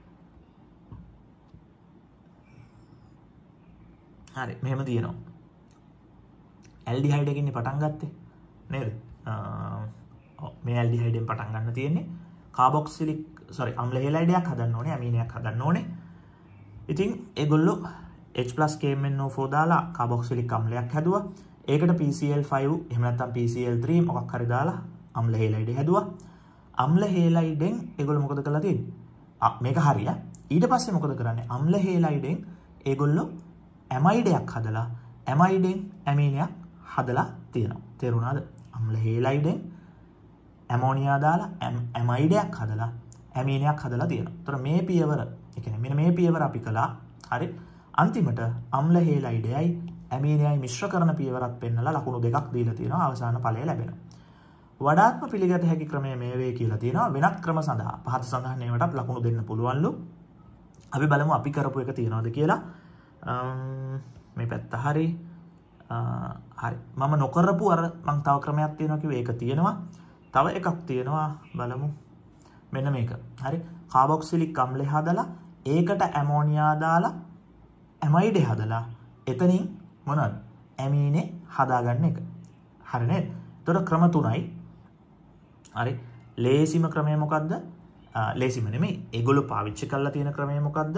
හරි මෙහෙම තියෙනවා. ඇල්ඩිහයිඩ් එකකින් පටන් ගත්තේ නේද? මේ ඇල්ඩිහයිඩෙන් පටන් ගන්න තියෙන්නේ. කාබොක්සිලික් සෝරි අම්ල හෙලයිඩයක් හදන්න ඕනේ, ඇමීනයක් හදන්න ඕනේ. ඉතින් ඒගොල්ලෝ H+ K M N O four දාලා කාබොක්සිලික් අම්ලයක් හැදුවා. ඒකට P C l five එහෙම නැත්නම් P C l three මොකක් හරි දාලා අම්ල හෙලයිඩ හැදුවා. අම්ල හෙලයිඩෙන් ඒගොල්ලෝ මොකද කරලා තියෙන්නේ? මේක හරිය. ඊට පස්සේ මොකද කරන්නේ? අම්ල හෙලයිඩෙන් ඒගොල්ලෝ ඇමයිඩයක් හදලා ඇමයිඩෙන් ඇමීනයක් හදලා තියෙනවා. තේරුණාද? අම්ල හෙලයිඩෙන් ඇමෝනියා දාලා ඇමයිඩයක් හදලා ඇමීනයක් හදලා තියෙනවා. ඒතර මේ පියවර, ඒ කියන්නේ මෙන්න මේ පියවර අපි කළා. හරි. අන්තිමට අම්ල හෙලයිඩයයි ඇමීනයයි මිශ්‍ර කරන පියවරක් පෙන්නලා ලකුණු දෙකක් දීලා තියෙනවා. අවසාන ඵලය ලැබෙනවා. වඩාත්ම පිළිගත හැකි ක්‍රමය මේ වේ කියලා තියෙනවා. වෙනත් ක්‍රම සඳහා පහත සඳහන් ඒවටත් ලකුණු දෙන්න පුළුවන්ලු. අපි බලමු අපි කරපු එක තියනවද කියලා. මේ පැත්ත හරි. හරි. මම නොකරපු අර මම තව ක්‍රමයක් තියෙනවා කිව්වේ ඒක තියෙනවා. තව එකක් තියෙනවා බලමු. මෙන්න මේක. හරි. කාබොක්සිලික් අම්ලය හදලා ඒකට ඇමෝනියා දාලා ඇමයිඩ් හදලා එතනින් මොනවද? ඇමීනේ හදාගන්න එක. හරි නේද? ඒතර ක්‍රම තුනයි. හරි. ලේසිම ක්‍රමය මොකද්ද? ලේසිම නෙමෙයි. ඒගොල්ලෝ පාවිච්චි කරලා තියෙන ක්‍රමය මොකද්ද?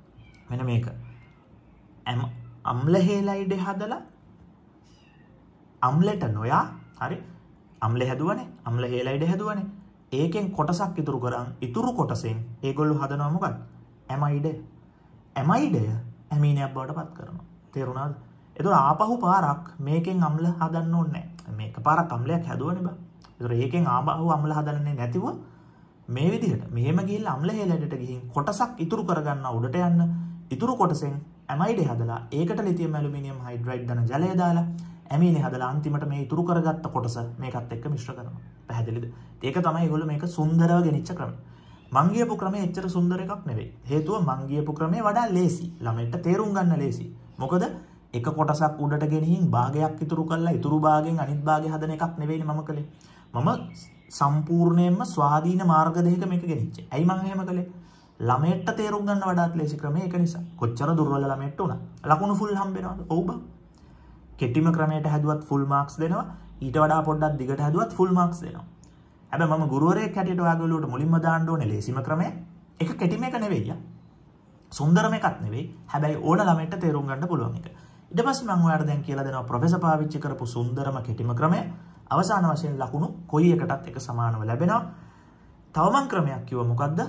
මෙන්න මේක. අම්ල හෙලයිඩ් හදලා අම්ලෙට නොයා හරි අම්ල හැදුවනේ අම්ල හේලයිඩ් හැදුවනේ ඒකෙන් කොටසක් ඉතුරු කරන් ඉතුරු කොටසෙන් ඒගොල්ලෝ හදනවා මොකක්ද ඇමයිඩ් ඇමයිඩය ඇමීනියක් බවට පත් කරනවා තේරුණාද එතකොට ආපහු පාරක් මේකෙන් අම්ල හදන්න ඕනේ නැහැ මේක පාරක් අම්ලයක් හැදුවනේ බා එතකොට ඒකෙන් ආපහු අම්ල හදන්නේ නැතිව මේ විදිහට මෙහෙම ගිහිල්ලා අම්ල හේලයිඩට ගිහින් කොටසක් ඉතුරු කරගන්න උඩට යන්න ඉතුරු කොටසෙන් ඇමයිඩ් හදලා ඒකට ලිතියම් ඇලුමිනියම් හයිඩ්‍රයිඩ් දන ජලය දාලා ඇමීනේ හදලා අන්තිමට මේ ඉතුරු කරගත්ත කොටස මේකත් එක්ක මිශ්‍ර කරනවා. පැහැදිලිද? ඒක තමයි ඒගොල්ලෝ මේක සුන්දරව ගෙනිච්ච ක්‍රමය. මං ගියපු ක්‍රමය එච්චර සුන්දර එකක් නෙවෙයි. හේතුව මං ගියපු ක්‍රමේ වඩා ලේසි. ළමයින්ට තේරුම් ගන්න ලේසි. මොකද එක කොටසක් උඩට ගෙනින් භාගයක් ඉතුරු කරලා ඉතුරු භාගයෙන් අනිත් භාගය හදන එකක් නෙවෙයිනේ මම කළේ. මම සම්පූර්ණයෙන්ම ස්වාධීන මාර්ග දෙකක මේක ගෙනිච්චේ. ඇයි මං එහෙම කළේ? ළමයට තේරුම් ගන්න වඩාත් ලේසි ක්‍රමය ඒක නිසා. කොච්චර දුර්වල ළමයට උනා. ලකුණු ෆුල් හම්බ වෙනවද? ඔව් බං. කෙටිම ක්‍රමයට හැදුවත් ෆුල් මාක්ස් දෙනවා. ඊට වඩා පොඩ්ඩක් දිගට හැදුවත් ෆුල් මාක්ස් දෙනවා. හැබැයි මම ගුරුවරයෙක් හැටියට ඔයාගොල්ලෝට මුලින්ම දාන්න ඕනේ ලේසිම ක්‍රමය. ඒක කෙටිම එක නෙවෙයි යා. සුන්දරම එකක් නෙවෙයි. හැබැයි ඕන ළමයට තේරුම් ගන්න පුළුවන් එක. ඊට පස්සේ මම ඔයාලට දැන් කියලා දෙනවා ප්‍රොෆෙසර් පාවිච්චි කරපු සුන්දරම කෙටිම ක්‍රමය. අවසාන වශයෙන් ලකුණු කොයි එකටත් එක සමානව ලැබෙනවා. තව මං ක්‍රමයක් කිව්වා මොකද්ද?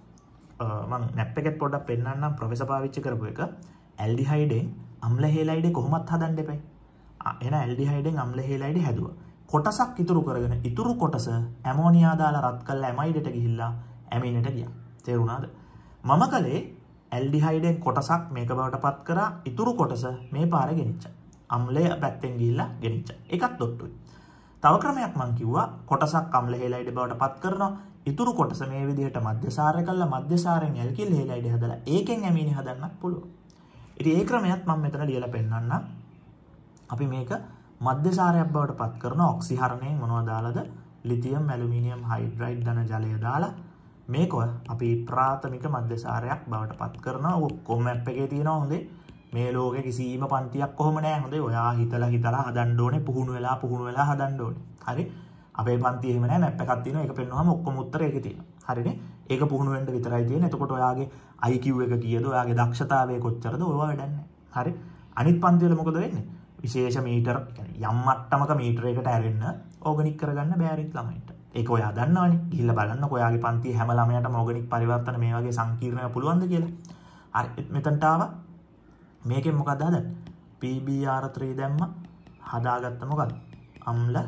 මම නැප් එකෙත් පොඩ්ඩක් පෙන්නන්නම් ප්‍රොෆෙසර් පාවිච්චි කරපු එක. ඇල්ඩිහයිඩෙන් අම්ල හේලයිඩ් කොහොමත් හදන්න දෙපයි. එන ඇල්ඩිහයිඩෙන් අම්ල හේලයිඩ් හැදුවා. කොටසක් ඉතුරු කරගෙන ඉතුරු කොටස ඇමෝනියා දාලා රත් කරලා ඇමයිඩට ගිහිල්ලා ඇමීනට ගියා. තේරුණාද? මම කලේ ඇල්ඩිහයිඩෙන් කොටසක් මේක බවට පත් කරා ඉතුරු කොටස මේ පාරේ ගෙනිච්චා. අම්ලය පැත්තෙන් ගිහිල්ලා ගෙනිච්චා. ඒකත් ඔට්ටුයි. තව ක්‍රමයක් මම කිව්වා කොටසක් අම්ල හේලයිඩ් බවට පත් කරනවා ඉතුරු කොටස මේ විදිහට මධ්‍යසාරය කළා මධ්‍යසාරයෙන් ඇල්කිල් හේලයිඩ් හදලා ඒකෙන් ඇමීනි හදන්නත් පුළුවන්. ඉතින් ඒ ක්‍රමයක් මම මෙතන ලියලා පෙන්නන්නම්. අපි මේක මධ්‍යසාරයක් බවට පත් කරන ඔක්සිහරණයෙන් මොනවද දාලාද? ලිතියම් ඇලුමිනියම් හයිඩ්‍රයිඩ් ධන ජලය දාලා මේක අපි ප්‍රාථමික මධ්‍යසාරයක් බවට පත් කරනවා. ඔක්කොම මැප් එකේ තියෙනවා හොඳේ. මේ ලෝකේ කිසිම පන්තියක් කොහොම නැහැ හොඳේ. ඔයා හිතලා හිතලා හදන්න ඕනේ පුහුණු වෙලා පුහුණු වෙලා හදන්න ඕනේ. හරි? අපේ පන්තියේ එහෙම නැහැ මැප් එකක් තියෙනවා. ඒක පෙන්වුවාම ඔක්කොම උත්තර ඒකේ තියෙනවා. හරිනේ? ඒක පුහුණු වෙන්න විතරයි තියෙන්නේ. එතකොට ඔයාගේ I Q එක කීයද? ඔයාගේ දක්ෂතාවය කොච්චරද? ඔයවා වැඩක් නැහැ. හරි? අනිත් පන්ති වල මොකද වෙන්නේ? විශේෂ මීටර යම් මට්ටමක මීටරයකට ඇරෙන්න ඕගනික් කරගන්න බෑරිත් ළමයින්ට. ඒක ඔයා දන්නවනේ. ගිහිල්ලා බලන්නකෝ ඔයාගේ පන්තියේ හැම ළමයාටම ඕගනික් පරිවර්තන මේ වගේ සංකීර්ණව පුළුවන්ද කියලා. හරි මෙතනට ආවා. මේකෙන් මොකක්ද හදන්නේ? P B R three දැම්ම හදාගත්ත මොකද්ද? අම්ල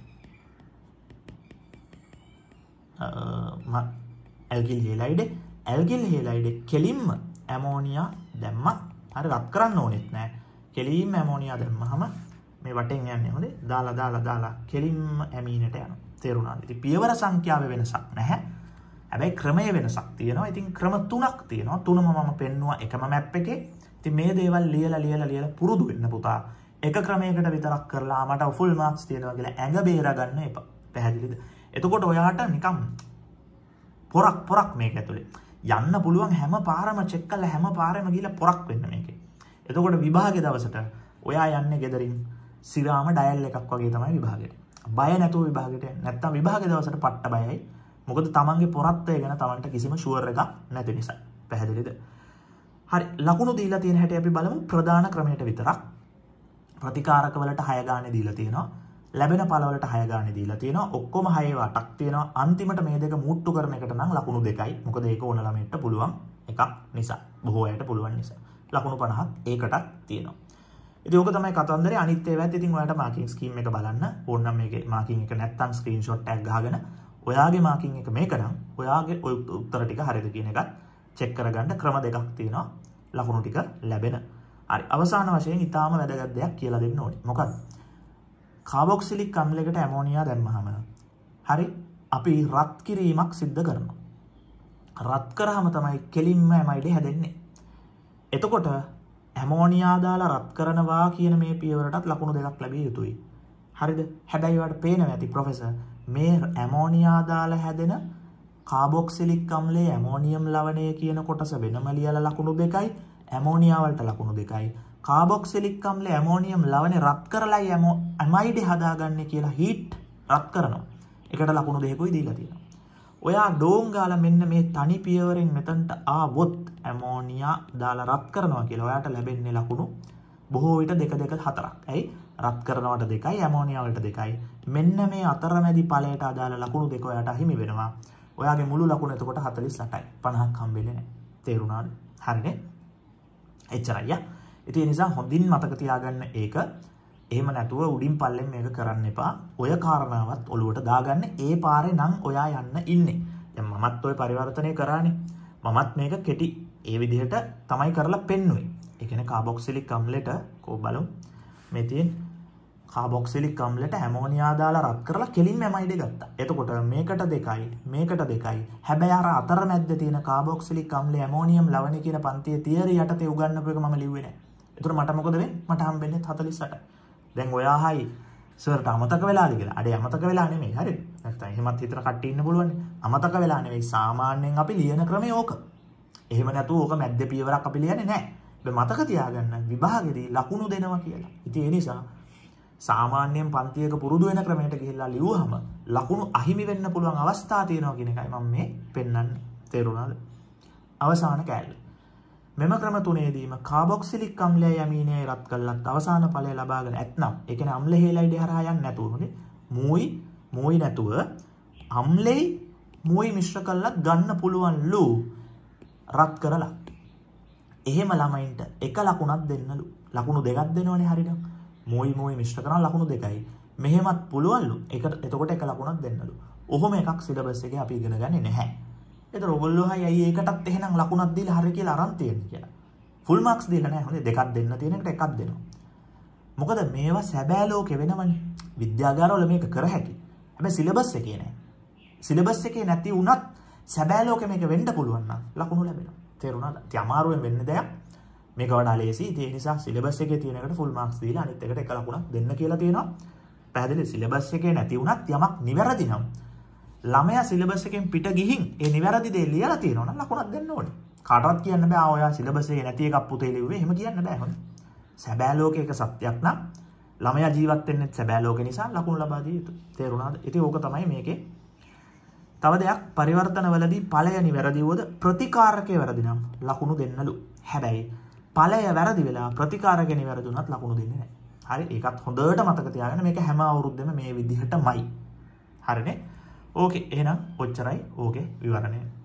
අ ඇල්කිල් හේලයිඩ් ඇල්කිල් හේලයිඩ් කෙලින්ම ඇමෝනියා දැම්ම. හරි රත් කරන්න ඕනෙත් නෑ. කෙලින්ම ඇමෝනියා දැම්මහම මේ වටෙන් යන්නේ හොඳේ. දාලා දාලා දාලා කෙලින්ම ඇමීනට යනවා. තේරුණාද? ඉතින් පියවර සංඛ්‍යාවේ වෙනසක් නැහැ. හැබැයි ක්‍රමයේ වෙනසක් තියෙනවා. ඉතින් ක්‍රම තුනක් තියෙනවා. තුනම මම පෙන්නුවා එකම මැප් එකේ. ඉතින් මේ දේවල් ලියලා ලියලා ලියලා පුරුදු වෙන්න පුතා. එක ක්‍රමයකට විතරක් කරලා මට ෆුල් මාක්ස් තියෙනවා කියලා ඇඟ බේර ගන්න එපා. පැහැදිලිද? එතකොට ඔයාට නිකම් පොරක් පොරක් මේක ඇතුලේ යන්න පුළුවන් හැම පාරම චෙක් කරලා හැම පාරෙම ගිහලා පොරක් වෙන්න මේකේ. එතකොට විභාගේ දවසට ඔයා යන්නේ ගෙදරින් සිරාම ඩයල් එකක් වගේ තමයි විභාගෙට. බය නැතුව විභාගෙට යන්න. නැත්තම් විභාගේ දවසට පට්ට බයයි. මොකද තමන්ගේ පොරත්වය ගැන තමන්ට කිසිම ෂුවර් එකක් නැති නිසා. පැහැදිලිද? හරි ලකුණු දීලා තියෙන හැටි අපි බලමු ප්‍රධාන ක්‍රමයට විතරක්. ප්‍රතිකාරක වලට හය ගානේ දීලා තියෙනවා. ලැබෙන ඵල වලට හය ගානේ දීලා තියෙනවා. ඔක්කොම හය වටක් තියෙනවා. අන්තිමට මේ දෙක මූට්ටු කරන එකට නම් ලකුණු දෙකයි. මොකද ඒක ඕන ළමයට පුළුවන් එකක් නිසා. බොහෝ අයට පුළුවන් නිසා. ලකුණු පනහක් ඒකටත් තියෙනවා. ඉතින් ඕක තමයි කතන්දරේ. අනිත් ඒවාත් ඉතින් ඔයාලට මාකින් ස්කීම් එක බලන්න ඕනනම් මේකේ මාකින් එක නැත්තම් ස්ක්‍රීන්ෂොට් එකක් ගහගෙන ඔයාගේ මාකින් එක මේක නම් ඔයාගේ ඔය උත්තර ටික හරියද කියන එකත් චෙක් කරගන්න ක්‍රම දෙකක් තියෙනවා. ලකුණු ටික ලැබෙන. හරි අවසාන වශයෙන් ඊටාම වැදගත් දෙයක් කියලා දෙන්න ඕනේ. මොකක්ද? කාබොක්සිලික් අම්ලයකට ඇමෝනියා දැම්මහම හරි අපි රත් කිරීමක් සිද්ධ කරනවා. රත් කරාම තමයි කෙලින්ම ඇමයිඩ් හැදෙන්නේ. එතකොට ඇමෝනියා දාලා රත් කරනවා කියන මේ පියවරටත් ලකුණු දෙකක් ලැබිය යුතුයි. හරිද? හැබැයි ඔයාලට පේනවා ඇති ප්‍රොෆෙසර් මේ ඇමෝනියා දාලා හැදෙන කාබොක්සිලික් අම්ලයේ ඇමෝනියම් ලවණය කියන කොටස වෙනම ලියලා ලකුණු දෙකයි ඇමෝනියා වලට ලකුණු දෙකයි. කාබොක්සිලික් අම්ලයේ ඇමෝනියම් ලවණය රත් කරලායි ඇමයිඩ් හදාගන්නේ කියලා හීට් රත් කරනවා. ඒකට ලකුණු දෙකකුයි දීලා තියෙනවා. ඔයා ඩෝන් ගාලා මෙන්න මේ තනි පියවරෙන් මෙතනට ආවොත් ඇමෝනියා දාලා රත් කරනවා කියලා ඔයාට ලැබෙන්නේ ලකුණු බොහෝ විට දෙක දෙක හතරක්. ඇයි? රත් කරනවට දෙකයි ඇමෝනියා වලට දෙකයි. මෙන්න මේ අතරමැදි ඵලයට අදාළ ලකුණු දෙක ඔයාට අහිමි වෙනවා. ඔයාගේ මුළු ලකුණ එතකොට හතළිස් අටයි. පනහක් හම්බෙන්නේ නැහැ. තේරුණාද? හරිනේ. එච්චරයි යා. ඉතින් ඒ නිසා හොඳින් මතක තියාගන්න ඒක. එහෙම නැතුව උඩින් පල්ලෙන් මේක කරන්න එපා. ඔය කාරණාවත් ඔලුවට දාගන්න. ඒ පාරේ නම් ඔයා යන්න ඉන්නේ. දැන් මමත් ඔය පරිවර්තනය කරානේ. මමත් මේක කෙටි ඒ විදිහට තමයි කරලා පෙන්නුවේ. ඒ කියන්නේ කාබොක්සිලික් අම්ලයට කො බලමු. මේ තියෙන කාබොක්සිලික් අම්ලයට ඇමෝනියා දාලා රත් කරලා කෙලින්ම ඇමයිඩ් ගත්තා. එතකොට මේකට දෙකයි මේකට දෙකයි. හැබැයි අර අතරමැද්ද තියෙන කාබොක්සිලික් අම්ලය ඇමෝනියම් ලවණය කියන පන්තියේ තියරි යටතේ උගන්වපු එක මම ලිව්වේ නැහැ. එතකොට මට මොකද වෙන්නේ? මට හම්බෙන්නේ හතළිස් අටයි. දැන් ඔයා හයි සර්ට අමතක වෙලාද කියලා. අඩේ අමතක වෙලා නෙමෙයි. හරිද? නැත්නම් එහෙමත් හිතන කට්ටිය ඉන්න පුළුවන්. අමතක වෙලා නෙමෙයි. සාමාන්‍යයෙන් අපි ලියන ක්‍රමය ඕක. එහෙම නැතුව ඕක මැද්ද පියවරක් අපි ලියන්නේ නැහැ. ඔබ මතක තියාගන්න විභාගෙදී ලකුණු දෙනවා කියලා. ඉතින් ඒ නිසා සාමාන්‍යයෙන් පන්තියක පුරුදු වෙන ක්‍රමයට ගිහිල්ලා ලියුවහම ලකුණු අහිමි වෙන්න පුළුවන් අවස්ථා තියෙනවා කියන එකයි මම මේ පෙන්වන්නේ. තේරුණාද? අවසාන කෑල්ල. මෙම ක්‍රම තුනේදීම කාබොක්සිලික් අම්ලය යමීනය රත් කළත් අවසාන ඵලය ලබාගෙන ඇතනම් ඒ කියන්නේ අම්ල හේලයිඩ් හරහා යන්නේ නැතුව හොඳේ. මූයි මූයි නැතුව අම්ලෙයි මූයි මිශ්‍ර කළත් ගන්න පුළුවන්ලු රත් කරලා. එහෙම ළමයින්ට එක ලකුණක් දෙන්නලු. ලකුණු දෙකක් දෙනවනේ හරියට. මූයි මූයි මිශ්‍ර කරන ලකුණු දෙකයි. මෙහෙමත් පුළුවන්ලු. ඒකට එතකොට එක ලකුණක් දෙන්නලු. ඔහොම එකක් සිලබස් එකේ අපි ඉගෙන ගන්නේ නැහැ. ඒතර ඔයගොල්ලෝ හයි අයි ඒකටත් එහෙනම් ලකුණක් දීලා හරිය කියලා අරන් තියෙන්නේ කියලා. ෆුල් මාක්ස් දීලා නැහැ. හොඳේ දෙකක් දෙන්න තියෙන එකට එකක් දෙනවා. මොකද මේවා සැබෑ ලෝකේ වෙනවනේ. විද්‍යාගාරවල මේක කර හැකි. හැබැයි සිලබස් එකේ නැහැ. සිලබස් එකේ නැති වුණත් සැබෑ ලෝකේ මේක වෙන්න පුළුවන් නම් ලකුණු ලැබෙනවා. තේරුණාද? ඉතින් අමාරුවෙන් වෙන්නේ දෙයක්. මේක වඩා ලේසි. ඒ නිසා සිලබස් එකේ තියෙන එකට ෆුල් මාක්ස් දීලා අනිත් එකට එක ලකුණක් දෙන්න කියලා තියෙනවා. පැහැදිලි සිලබස් එකේ නැති වුණත් යමක් නිවැරදි නම් ළමයා සිලබස් එකෙන් පිට ගිහින් ඒ නිවැරදි දේ ලියලා තියෙනවා නම් ලකුණක් දෙන්න ඕනේ. කාටවත් කියන්න බෑ ඔයා සිලබස් එකේ නැති එකක් පුතේ ලිව්වේ. එහෙම කියන්න බෑ හොඳ. සැබෑ ලෝකයක සත්‍යයක් නම් ළමයා ජීවත් වෙන්නේ සැබෑ ලෝකේ නිසා ලකුණු ලබා දිය යුතුයි. තේරුණාද? ඉතින් ඕක තමයි මේකේ. තව දෙයක් පරිවර්තනවලදී ඵලය නිවැරදි වුවද ප්‍රතිකාරකයේ වැරදි නම් ලකුණු දෙන්නලු. හැබැයි ඵලය වැරදි වෙලා ප්‍රතිකාරකයේ නිවැරදි වුණත් ලකුණු දෙන්නේ නැහැ. හරි ඒකත් හොඳට මතක තියාගන්න. මේක හැම අවුරුද්දෙම මේ විදිහටමයි. හරිනේ? ඕකේ එහෙනම් ඔච්චරයි ඕකේ විවරණය.